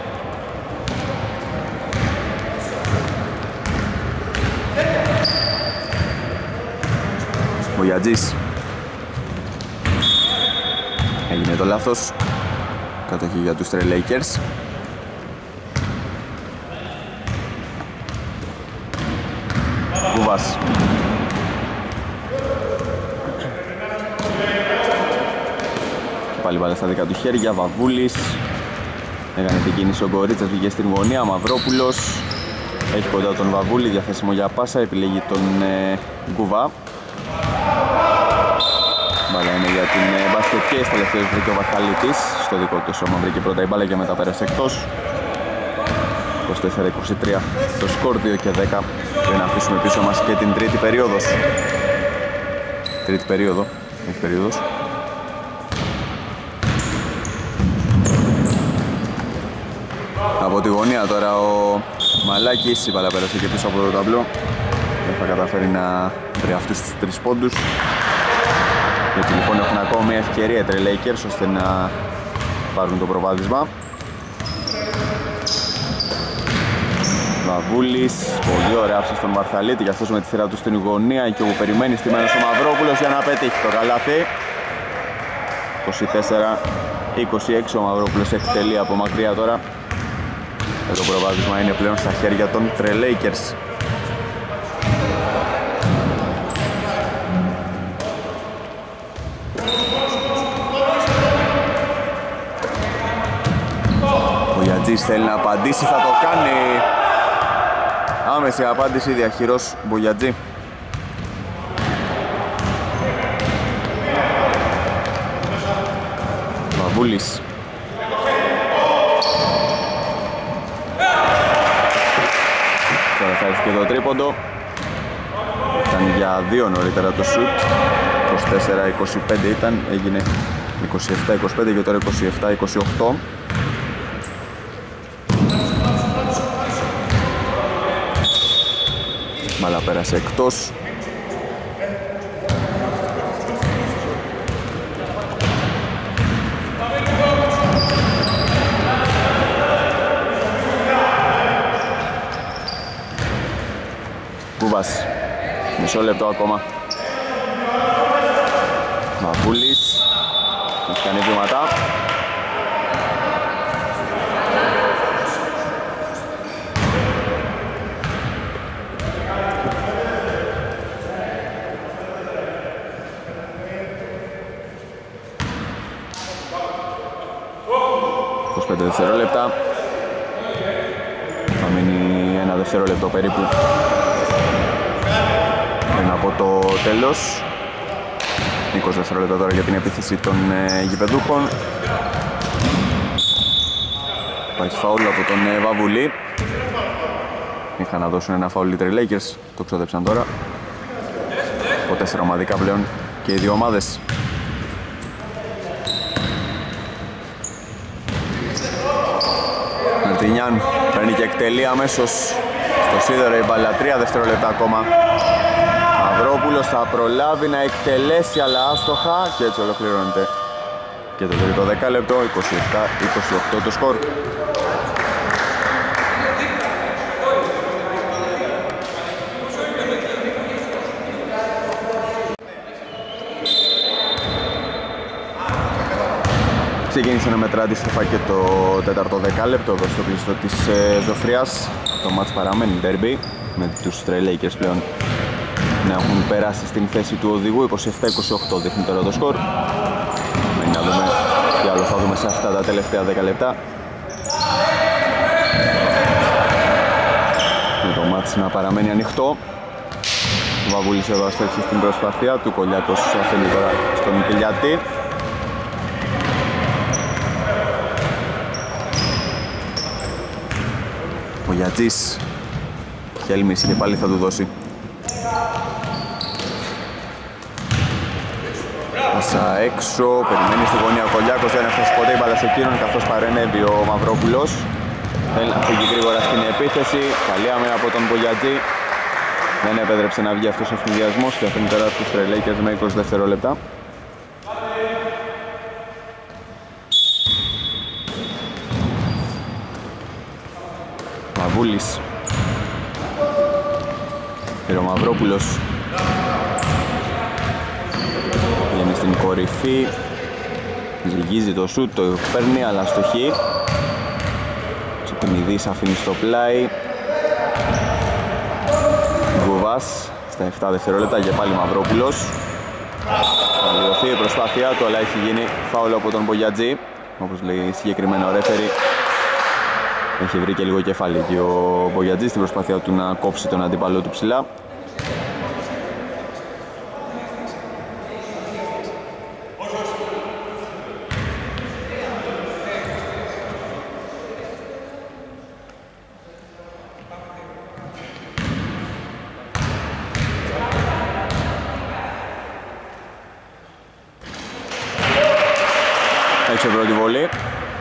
Speaker 4: Μπογιατζής. Έγινε το λάθος. Κατοχή για τους Trailblazers. Κούβας. Και πάλι βάλε στα δικά του χέρια. Βαβούλης. Έκανε την κίνηση ο Γκορίτσας, βγήκε στην γωνία. Μαυρόπουλος. Έχει κοντά τον Βαβούλη, διαθέσιμο για πάσα. Επιλέγει τον ε, Γκούβα. Μπάλα είναι για την ε, μπάσκετ και τελευταίος βρήκε ο Βαρχαλίτης. Στο δικό του σώμα βρήκε πρώτα η μπάλα και μετά πέρασε εκτός. είκοσι τέσσερα είκοσι τρία το σκορ, δύο και δέκα. Και να αφήσουμε πίσω μας και την τρίτη περίοδος. Τρίτη περίοδο, έχει περίοδος. Από τη γωνία τώρα ο Μαλάκης, η μπάλα πέρασε και πίσω από το ταμπλό. Δεν θα καταφέρει να βρει αυτούς τους τρεις πόντους. Έτσι λοιπόν έχουν ακόμα μια ευκαιρία οι Trailblazers ώστε να πάρουν το προβάδισμα. Βαβούλης, πολύ ωραία άφησε στον Μαρθαλίτη και αυτός με τη σειρά του στην γωνία και που περιμένει στημένος ο Μαυρόπουλος για να πετύχει το καλάθι. είκοσι τέσσερα είκοσι έξι ο Μαυρόπουλος εκτελεί από μακριά τώρα. Το προβάδισμα είναι πλέον στα χέρια των Trailblazers. Ο Γιατζής θέλει να απαντήσει, θα το κάνει. Άμεση απάντηση, διαχειρός Μπογιατζή. Βαβούλης. Τώρα θα έρθει και το τρίποντο. Ήταν για δύο νωρίτερα το σουτ. είκοσι τέσσερα είκοσι πέντε ήταν, έγινε είκοσι επτά είκοσι πέντε και τώρα είκοσι επτά είκοσι οκτώ. Μάλα πέρασε εκτός. Κούβας. Μισό λεπτό ακόμα. Μαβούλης. Έχει κάνει βήματα. δευτερόλεπτα. Θα μείνει ένα δευτερόλεπτο περίπου πριν από το τέλος. είκοσι δευτερόλεπτα τώρα για την επίθεση των ε, γηπεδούχων. Υπάρχει φαούλ από τον ε, Βαβουλή. Είχαν να δώσουν ένα φαούλ οι Trailblazers, το ξόδεψαν τώρα. Από τέσσερα ομαδικά πλέον και οι δύο ομάδες. Μαρτινιάν παίρνει και εκτελεί αμέσως στο σίδερο η μπάλα. Τρία δευτερόλεπτα ακόμα. Μαυρόπουλος θα προλάβει να εκτελέσει αλλά άστοχα και έτσι ολοκληρώνεται και το τρίτο δεκάλεπτο. είκοσι επτά είκοσι οκτώ το σκορ. Ξεκίνησε να μετρά αντίστοιχα και το τέταρτο δεκάλεπτο εδώ στο κλειστό της ε, Ζωφρίας. Το μάτς παραμένει derby με τους Trailblazers πλέον να έχουν περάσει στην θέση του οδηγού. είκοσι επτά είκοσι οκτώ δείχνει τώρα το σκορ. Μένει να δούμε τι άλλο θα δούμε σε αυτά τα τελευταία δέκα λεπτά. Με το μάτς να παραμένει ανοιχτό. Ο Βαβούλης εδώ αστρέψει στην προσπάθεια του. Κολιάκος αφήνει τώρα στον Πηλιάτη. Ο Γιατζής Χέλμης και πάλι θα του δώσει. Πάσα έξω, περιμένει στη γωνία ο Κολιάκος, δεν έφτασε ποτέ η μπάλα σε εκείνον καθώς παρενέβη ο Μαυρόπουλος. Θέλει να φύγει γρήγορα στην επίθεση. Καλή άμυνα από τον Μπογιατζή. Δεν επέτρεψε να βγει αυτός ο ευθυνδιασμός και αφήνει τώρα τους Trailblazers με είκοσι δευτερόλεπτα. Μαβούλης. Πήρε ο Μαυρόπουλος. Βγαίνει στην κορυφή. Ζυγίζει το σούτ, το παίρνει αλλά στοχή. Τσουπινιδής αφήνει στο πλάι. Γκουβάς στα επτά δευτερόλεπτα και πάλι Μαυρόπουλος. Θα λιωθεί η προσπάθειά του αλλά έχει γίνει φάουλ από τον Μπογιατζή. Όπως λέει συγκεκριμένο ρέφερι. Έχει βρει και λίγο κεφάλι και ο Μπογιατζής στην προσπάθειά του να κόψει τον αντίπαλό του ψηλά. Έξω πρώτη βολή.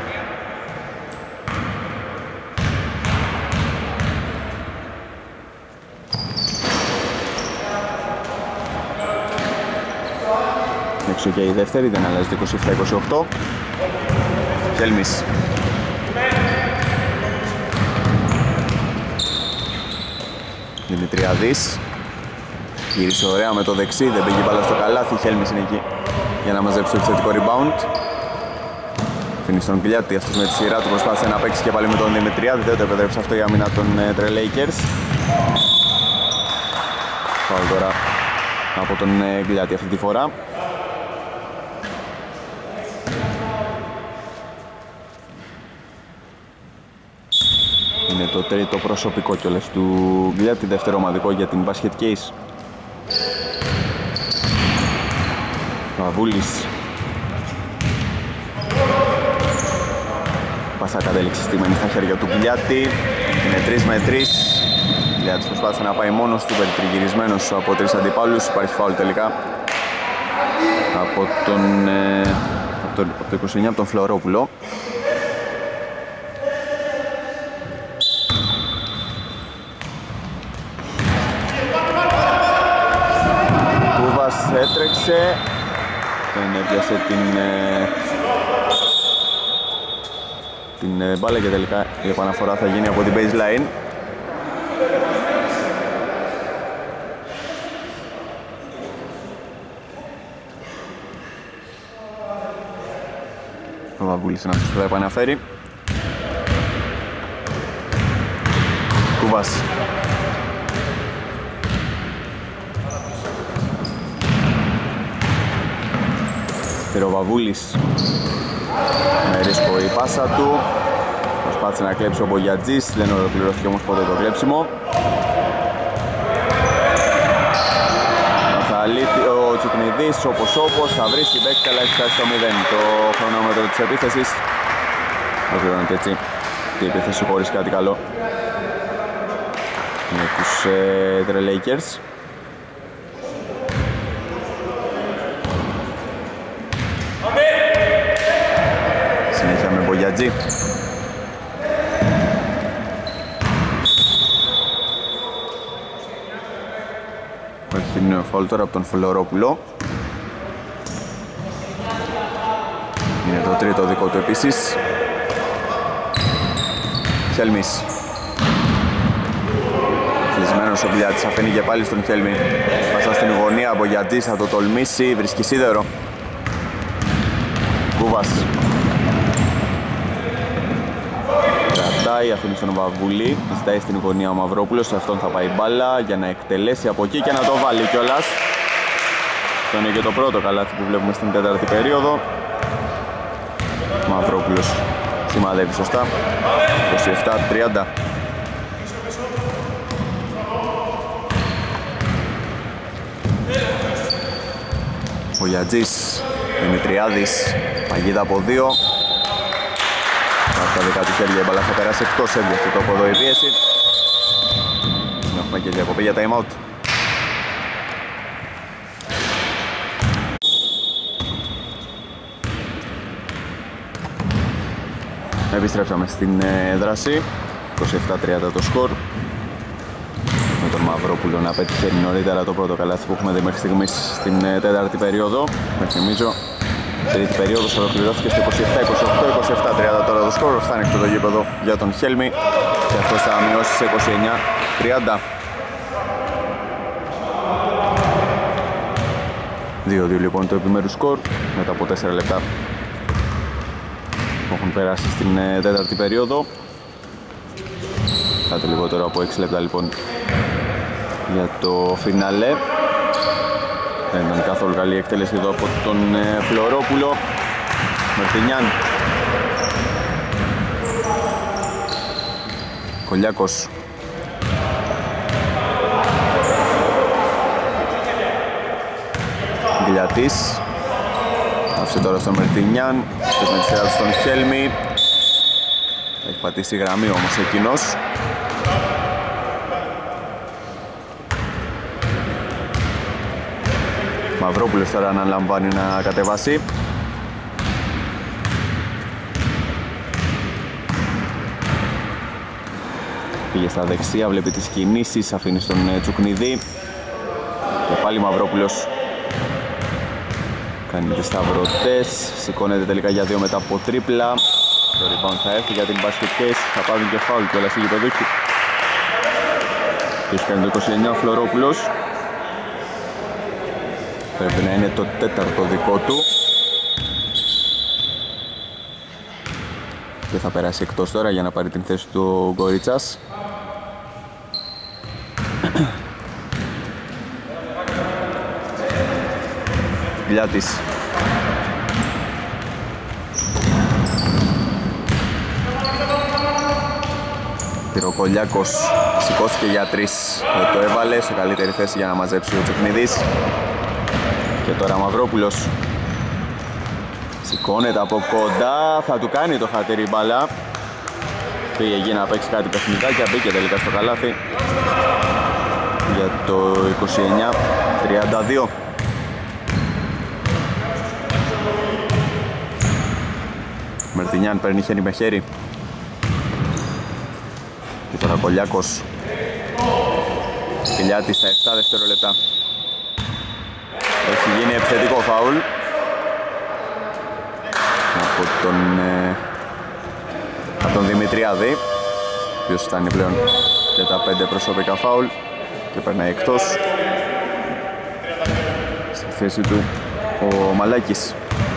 Speaker 4: Έξω και η δεύτερη, δεν αλλάζει το είκοσι επτά είκοσι οκτώ. Χέλμης. Δημητριάδης. Γύρισε ωραία με το δεξί, δεν πήγε μπάλα στο καλάθι. Χέλμης είναι εκεί για να μαζέψει το επιθετικό rebound. Φίνει στον Πηλιάτη, αυτός με τη σειρά του προσπάθησε να παίξει και πάλι με τον Δημητριάδη. Δεν το επέτρεψε αυτό η άμυνα των Trailblazers. Φάουλ τώρα από τον Πηλιάτη αυτή τη φορά. Είναι το τρίτο προσωπικό κιόλας του Πηλιάτη, δεύτερο ομαδικό για την Basket Case. Παβούλης. Πάσα κατέληξη στημένη στα χέρια του Πηλιάτη. Είναι τρεις με τρεις. Ο Πηλιάτης προσπάθησε να πάει μόνος του, περιτριγυρισμένος από τρεις αντιπάλους. Υπάρχει φάουλ τελικά από τον, ε, από τον, από το είκοσι εννιά από τον Φλωρόπουλο. Κούβας έτρεξε. Δεν έπιασε την... Ε, την μπάλα και τελικά η επαναφορά θα γίνει από την baseline. Ο Βαβούλης είναι αυτός που θα επαναφέρει. Κούβας. Πήρε ο Βαβούλης. Με ρίσκο η πάσα του. Προσπάθησε να κλέψει ο Μπογιατζής, δεν ολοκληρώθηκε όμως ποτέ το κλέψιμο. Ο Τσουκνιδής όπως όπως θα βρει στην παίκτη, αλλά έχει φτάσει στο μηδέν. Το χρονόμετρο της επίθεσης ολοκληρώνεται έτσι η επίθεση χωρίς κάτι καλό με τους ε, Τρελέικερς. Συνέχεια με Μπογιατζή. Έχει φάουλ τώρα από τον Φλωρόπουλο. Είναι το τρίτο δικό του επίσης. Χέλμης. Κλεισμένος ο Μπιλιάτης, αφήνει και πάλι στον Χέλμη. Πάσα στην γωνία, Μπογιατζής θα το τολμήσει, βρίσκει σίδερο. Κούβας. Κρατάει, αφήνει στον Βαβούλη. Ζητάει στην γωνία ο Μαυρόπουλος, σε αυτόν θα πάει μπάλα για να εκτελέσει από εκεί και να το βάλει κιόλας. Αυτό είναι και το πρώτο καλάθι που βλέπουμε στην τέταρτη περίοδο. Μαυρόπουλος σημαδεύει σωστά. είκοσι επτά τριάντα. Ο Γιατζής, Δημητριάδης, παγίδα από δύο. Από τα δικά του χέρια η μπάλα θα περάσει εκτός, έβγαινε το από εδώ η πίεση. Έχουμε και διακοπή για time out. Επιστρέψαμε στην ε, δράση. είκοσι επτά τριάντα το σκορ. Με τον Μαυρόπουλο να πέτυχε νωρίτερα το πρώτο καλάθι που έχουμε δει μέχρι στιγμής στην ε, τέταρτη περίοδο. Με θυμίζω, η τρίτη περίοδος ολοκληρώθηκε στο είκοσι επτά είκοσι οκτώ, είκοσι επτά τριάντα τώρα το σκορ. Θα ανοιχτό το γήπεδο για τον Χέλμη και αυτός θα μειώσει σε είκοσι εννιά τριάντα. δύο δύο λοιπόν το επιμέρους σκορ μετά από τέσσερα λεπτά που έχουν περάσει στην ε, τέταρτη περίοδο. Κάτι λιγότερο από έξι λεπτά λοιπόν για το φινάλε. Δεν ήταν καθόλου καλή εκτέλεση εδώ από τον ε, Φλωρόπουλο. Μερτινιάν. Κολιάκος. Γκυλιατής. Άφησε τώρα στον Μερτινιάν. Και με τη σειρά του στον Χέλμη. Έχει πατήσει η γραμμή όμως εκείνος. Μαυρόπουλος τώρα αναλαμβάνει να κατεβάσει. Πήγε στα δεξιά, βλέπει τις κινήσεις, αφήνει στον Τσουκνιδή. Και πάλι Μαυρόπουλος κάνει τις σταυρωτές, σηκώνεται τελικά για δύο μετά από τρίπλα. Το rebound θα έρθει για την basket case, θα πάρουν και φάουλ κιόλας οι γηπεδούχοι. Και έχει κάνει το είκοσι εννιά ο Φλωρόπουλος. Πρέπει να είναι το τέταρτο δικό του. Και θα περάσει εκτός τώρα για να πάρει την θέση του Γκορίτσας. Γκυλιάτης. Πυροκολιάκος σηκώθηκε για τρεις. Το έβαλε σε καλύτερη θέση για να μαζέψει ο Τσουκνιδής. Και τώρα Μαυρόπουλος σηκώνεται από κοντά, θα του κάνει το χατήρι μπάλα. Πήγε εκεί να παίξει κάτι παιχνιδάκια, μπήκε τελικά στο καλάθι για το είκοσι εννιά τριάντα δύο. Μερτινιάν παίρνει χέρι με χέρι. Και τώρα Κολιάκος. Γκυλιάτης στα επτά δευτερόλεπτα. Έχει γίνει επιθετικό φάουλ από τον, ε, από τον Δημητριάδη, ο οποίος φτάνει πλέον και τα πέντε προσωπικά φάουλ και περνάει εκτός. Στη θέση του ο Μαλάκης.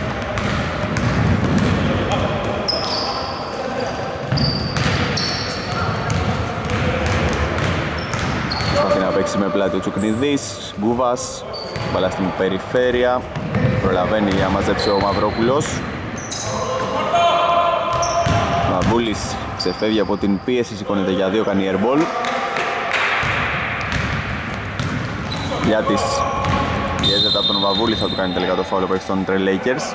Speaker 4: Προσπαθεί να παίξει με πλάτη ο Τσουκνιδής, Γκούβας. Μπαλά στην περιφέρεια, προλαβαίνει για να μαζέψει ο Μαυρόπουλος. Μαβούλης Ξεφεύγει από την πίεση, σηκώνεται για δύο, κάνει airball. Γιάτης πιέζεται από τον Βαβούλη, θα του κάνει τελικά το φάουλ παίξει των Trail Lakers.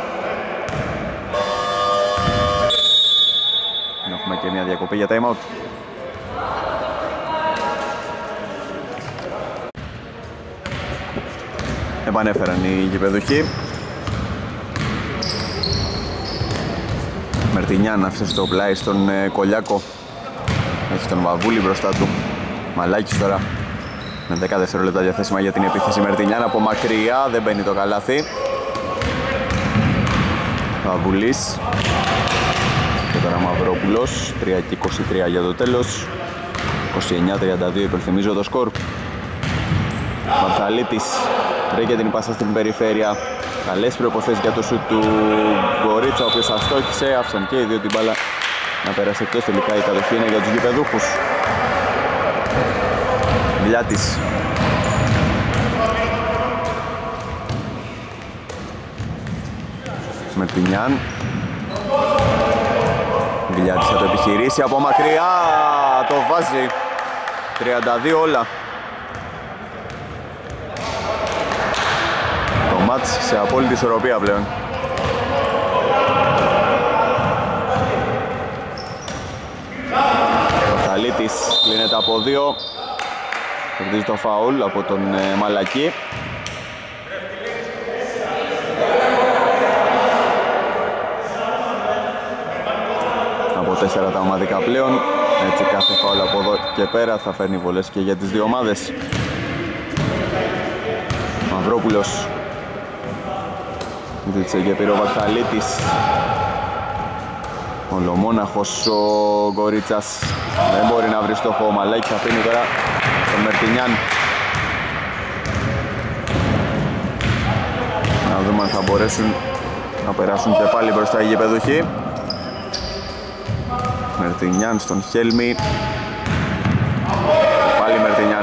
Speaker 4: Έχουμε και μια διακοπή για time out. Επανέφεραν οι γηπεδούχοι. Μερτινιάν άφησε στο πλάι στον Κολιάκο. Έχει τον Βαβούλη μπροστά του. Μαλάκης τώρα με δέκα δευτερόλεπτα διαθέσιμα για την επίθεση. Μερτινιάν από μακριά, δεν μπαίνει το καλάθι. Βαβούλης. Και τώρα Μαυρόπουλος. τρία και είκοσι τρία για το τέλος. είκοσι εννιά τριάντα δύο υπερθυμίζω το σκορ. Μαρθαλίτης βρήκε την πάσα στην περιφέρεια. Καλές προϋποθέσεις για το σουτ του Γκορίτσα, ο οποίος αστόχησε. Άφησαν και οι δύο την μπάλα να περάσει εκτός. Τελικά η κατοχή είναι για τους γηπεδούχους. Μιλιάτης. Μερτινιάν. Μιλιάτης θα το επιχειρήσει από μακριά. Το βάζει. τριάντα δύο όλα. Το μάτς σε απόλυτη ισορροπία πλέον. Ο Θαλίτης κλείνεται από δύο. Κερδίζει το φάουλ από τον ε, Μαλακή. Από τέσσερα τα ομαδικά πλέον. Έτσι κάθε φάουλ από εδώ και πέρα θα φέρνει βολές και για τις δύο ομάδες. Μαυρόπουλος. Ζήτησε και πήρε ο Βαρθαλίτης. Ολομόναχος ο Γκορίτσας. Δεν μπορεί να βρει στόχο ο Μαλάκης. Αφήνει τώρα τον Μερτινιάν. Να δούμε αν θα μπορέσουν να περάσουν και πάλι μπροστά οι γηπεδούχοι. Μερτινιάν στον Χέλμη. Πάλι Μερτινιάν.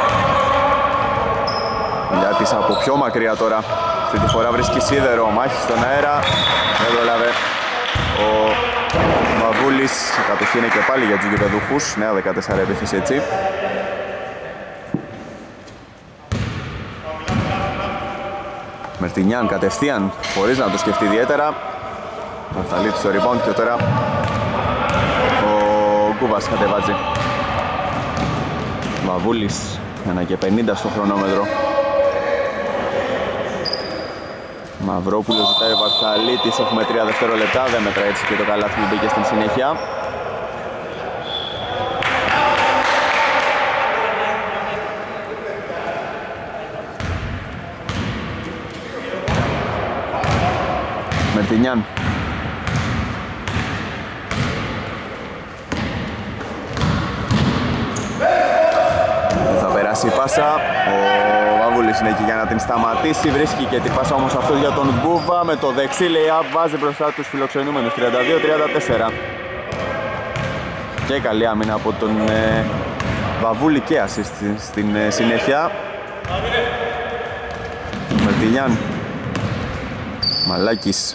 Speaker 4: Γιάτης από πιο μακριά τώρα. Αυτή τη φορά βρίσκει σίδερο, μάχη στον αέρα. Δεν πρόλαβε ο Μαβούλης. Η κατοχή είναι και πάλι για τους γηπεδούχους. Νέα δεκατέσσερα επίθεση έτσι. Μερτινιάν κατευθείαν, χωρίς να το σκεφτεί ιδιαίτερα. Μαρθαλίτης στο rebound και τώρα ο Κούβας κατεβάζει. Μαβούλης, ένα και πενήντα στο χρονόμετρο. Μαυρόπουλος ζητάει ο Βαρθαλίτης, έχουμε τρία δευτερόλεπτα, δεν μετράει έτσι και το καλάθι που μπήκε στην συνέχεια. Μερτινιάν. Θα περάσει η πάσα, ο Βαβούλης είναι εκεί για να την σταματήσει, βρίσκει και την πάσα όμως αυτό για τον Γκούβα με το δεξί lay-up, βάζει μπροστά τους φιλοξενούμενους τριάντα δύο τριάντα τέσσερα. Και καλή άμυνα από τον ε, Βαβούλη και assist στην ε, συνέχεια. Μερτινιάν. Μαλάκης.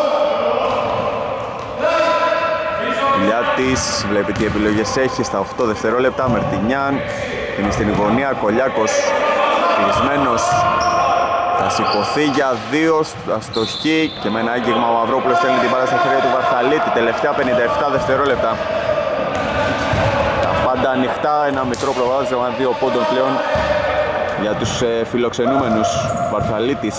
Speaker 4: Μιλιάτης, βλέπει τι επιλογές έχει στα οκτώ δευτερόλεπτα. Μερτινιάν, είναι στην γωνία, Κολιάκος πυρισμένος. Θα σηκωθεί για δύο, αστοχή και με ένα άγγιγμα ο Μαυρόπουλος στέλνει την μπάλα στα χέρια του Βαρθαλίτη. Τελευταία πενήντα επτά δευτερόλεπτα. Τα πάντα ανοιχτά, ένα μικρό προβάδισμα δύο πόντων πλέον για τους ε, φιλοξενούμενους. Βαρθαλίτης.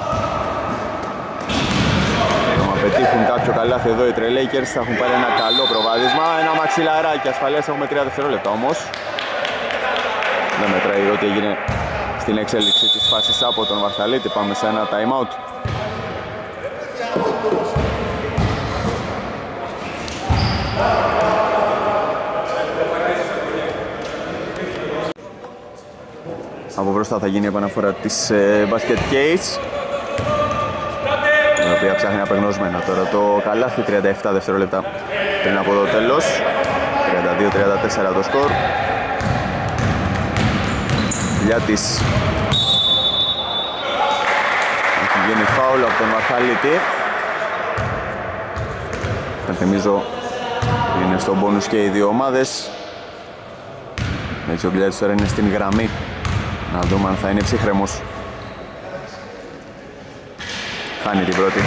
Speaker 4: Πετύχουν κάποιο καλάθι εδώ οι Trail Lakers, θα έχουν πάρει ένα καλό προβάδισμα, ένα μαξιλαράκι ασφαλείας, έχουμε τρία δευτερόλεπτα όμως. Δεν μετράει ότι έγινε στην εξέλιξη της φάσης από τον Βαρθαλίτη, πάμε σε ένα time out. Από μπροστά θα γίνει η επαναφορά της ε, Basket Case, η οποία ψάχνει απεγνωσμένα τώρα το καλάθι. Τριάντα επτά δευτερόλεπτα πριν από το τέλος, τριάντα δύο τριάντα τέσσερα το σκορ. Μιλιάτης. Έχει γίνει φάουλ από τον Μαρθαλίτη. Δεν θυμίζω Είναι στο μπόνους και οι δύο ομάδες. Έτσι ο Γκλέτς τώρα είναι στην γραμμή. Να δούμε αν θα είναι ψύχρεμος. Χάνει την πρώτη.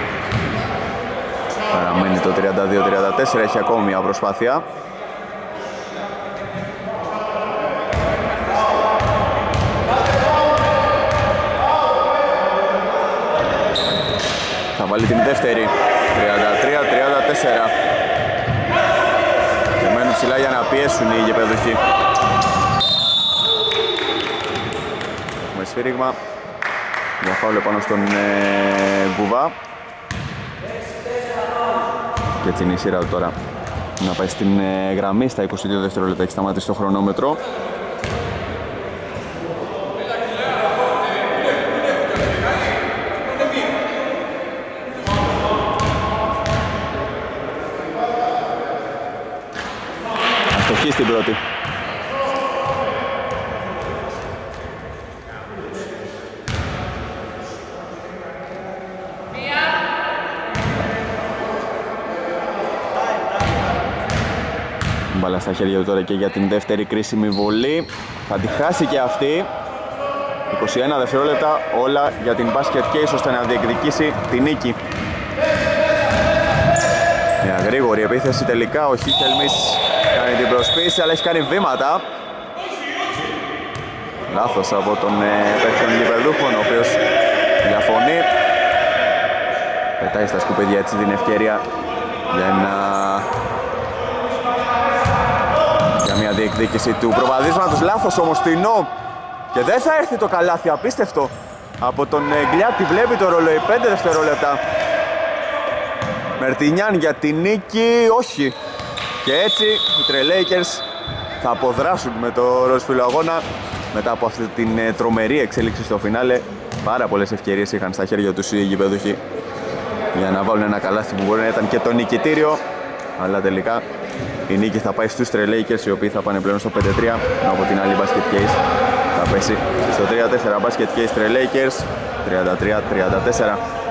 Speaker 4: Παραμένει το τριάντα δύο τριάντα τέσσερα, έχει ακόμη μια προσπάθεια. Θα βάλει την δεύτερη. τριάντα τρία τριάντα τέσσερα. Και μένουν ψηλά για να πιέσουν οι γηπεδούχοι. Με σφύριγμα για φάουλ πάνω στον ε, Γκουβά. Και έτσι είναι η σειρά του τώρα να πάει στην ε, γραμμή. Στα είκοσι δύο δευτερόλεπτα έχει σταματήσει το χρονόμετρο. Αστοχή στην πρώτη. Μπάλα στα χέρια του τώρα και για την δεύτερη κρίσιμη βολή. Θα τη χάσει και αυτή. είκοσι ένα δευτερόλεπτα, όλα για την Basket Case ώστε να διεκδικήσει τη νίκη. Μια γρήγορη επίθεση τελικά. Ο Χίχελμις κάνει την προσποίηση, αλλά έχει κάνει βήματα. Λάθος από τον παίκτη των γηπεδούχων, ο οποίος διαφωνεί. Πετάει στα σκουπίδια έτσι την ευκαιρία για ένα... για μια διεκδίκηση του προβαδίσματος. Λάθος όμως Τινό. Και δεν θα έρθει το καλάθι, απίστευτο. Από τον Γκλιάτη βλέπει το ρολόι, πέντε δευτερόλεπτα. Μερτινιάν για τη νίκη, όχι. Και έτσι οι Trailblazers θα αποδράσουν με το ροζ φιλοαγώνα μετά από αυτή την τρομερή εξέλιξη στο φινάλε. Πάρα πολλές ευκαιρίες είχαν στα χέρια τους οι γηπεδούχοι για να βάλουν ένα καλάθι που μπορεί να ήταν και το νικητήριο, αλλά τελικά η νίκη θα πάει στους Trailblazers, οι οποίοι θα πάνε πλέον στο πέντε τρία, ενώ από την άλλη Basket Case θα πέσει στο τρία τέσσερα. Basket Case Trailblazers τριάντα τρία τριάντα τέσσερα.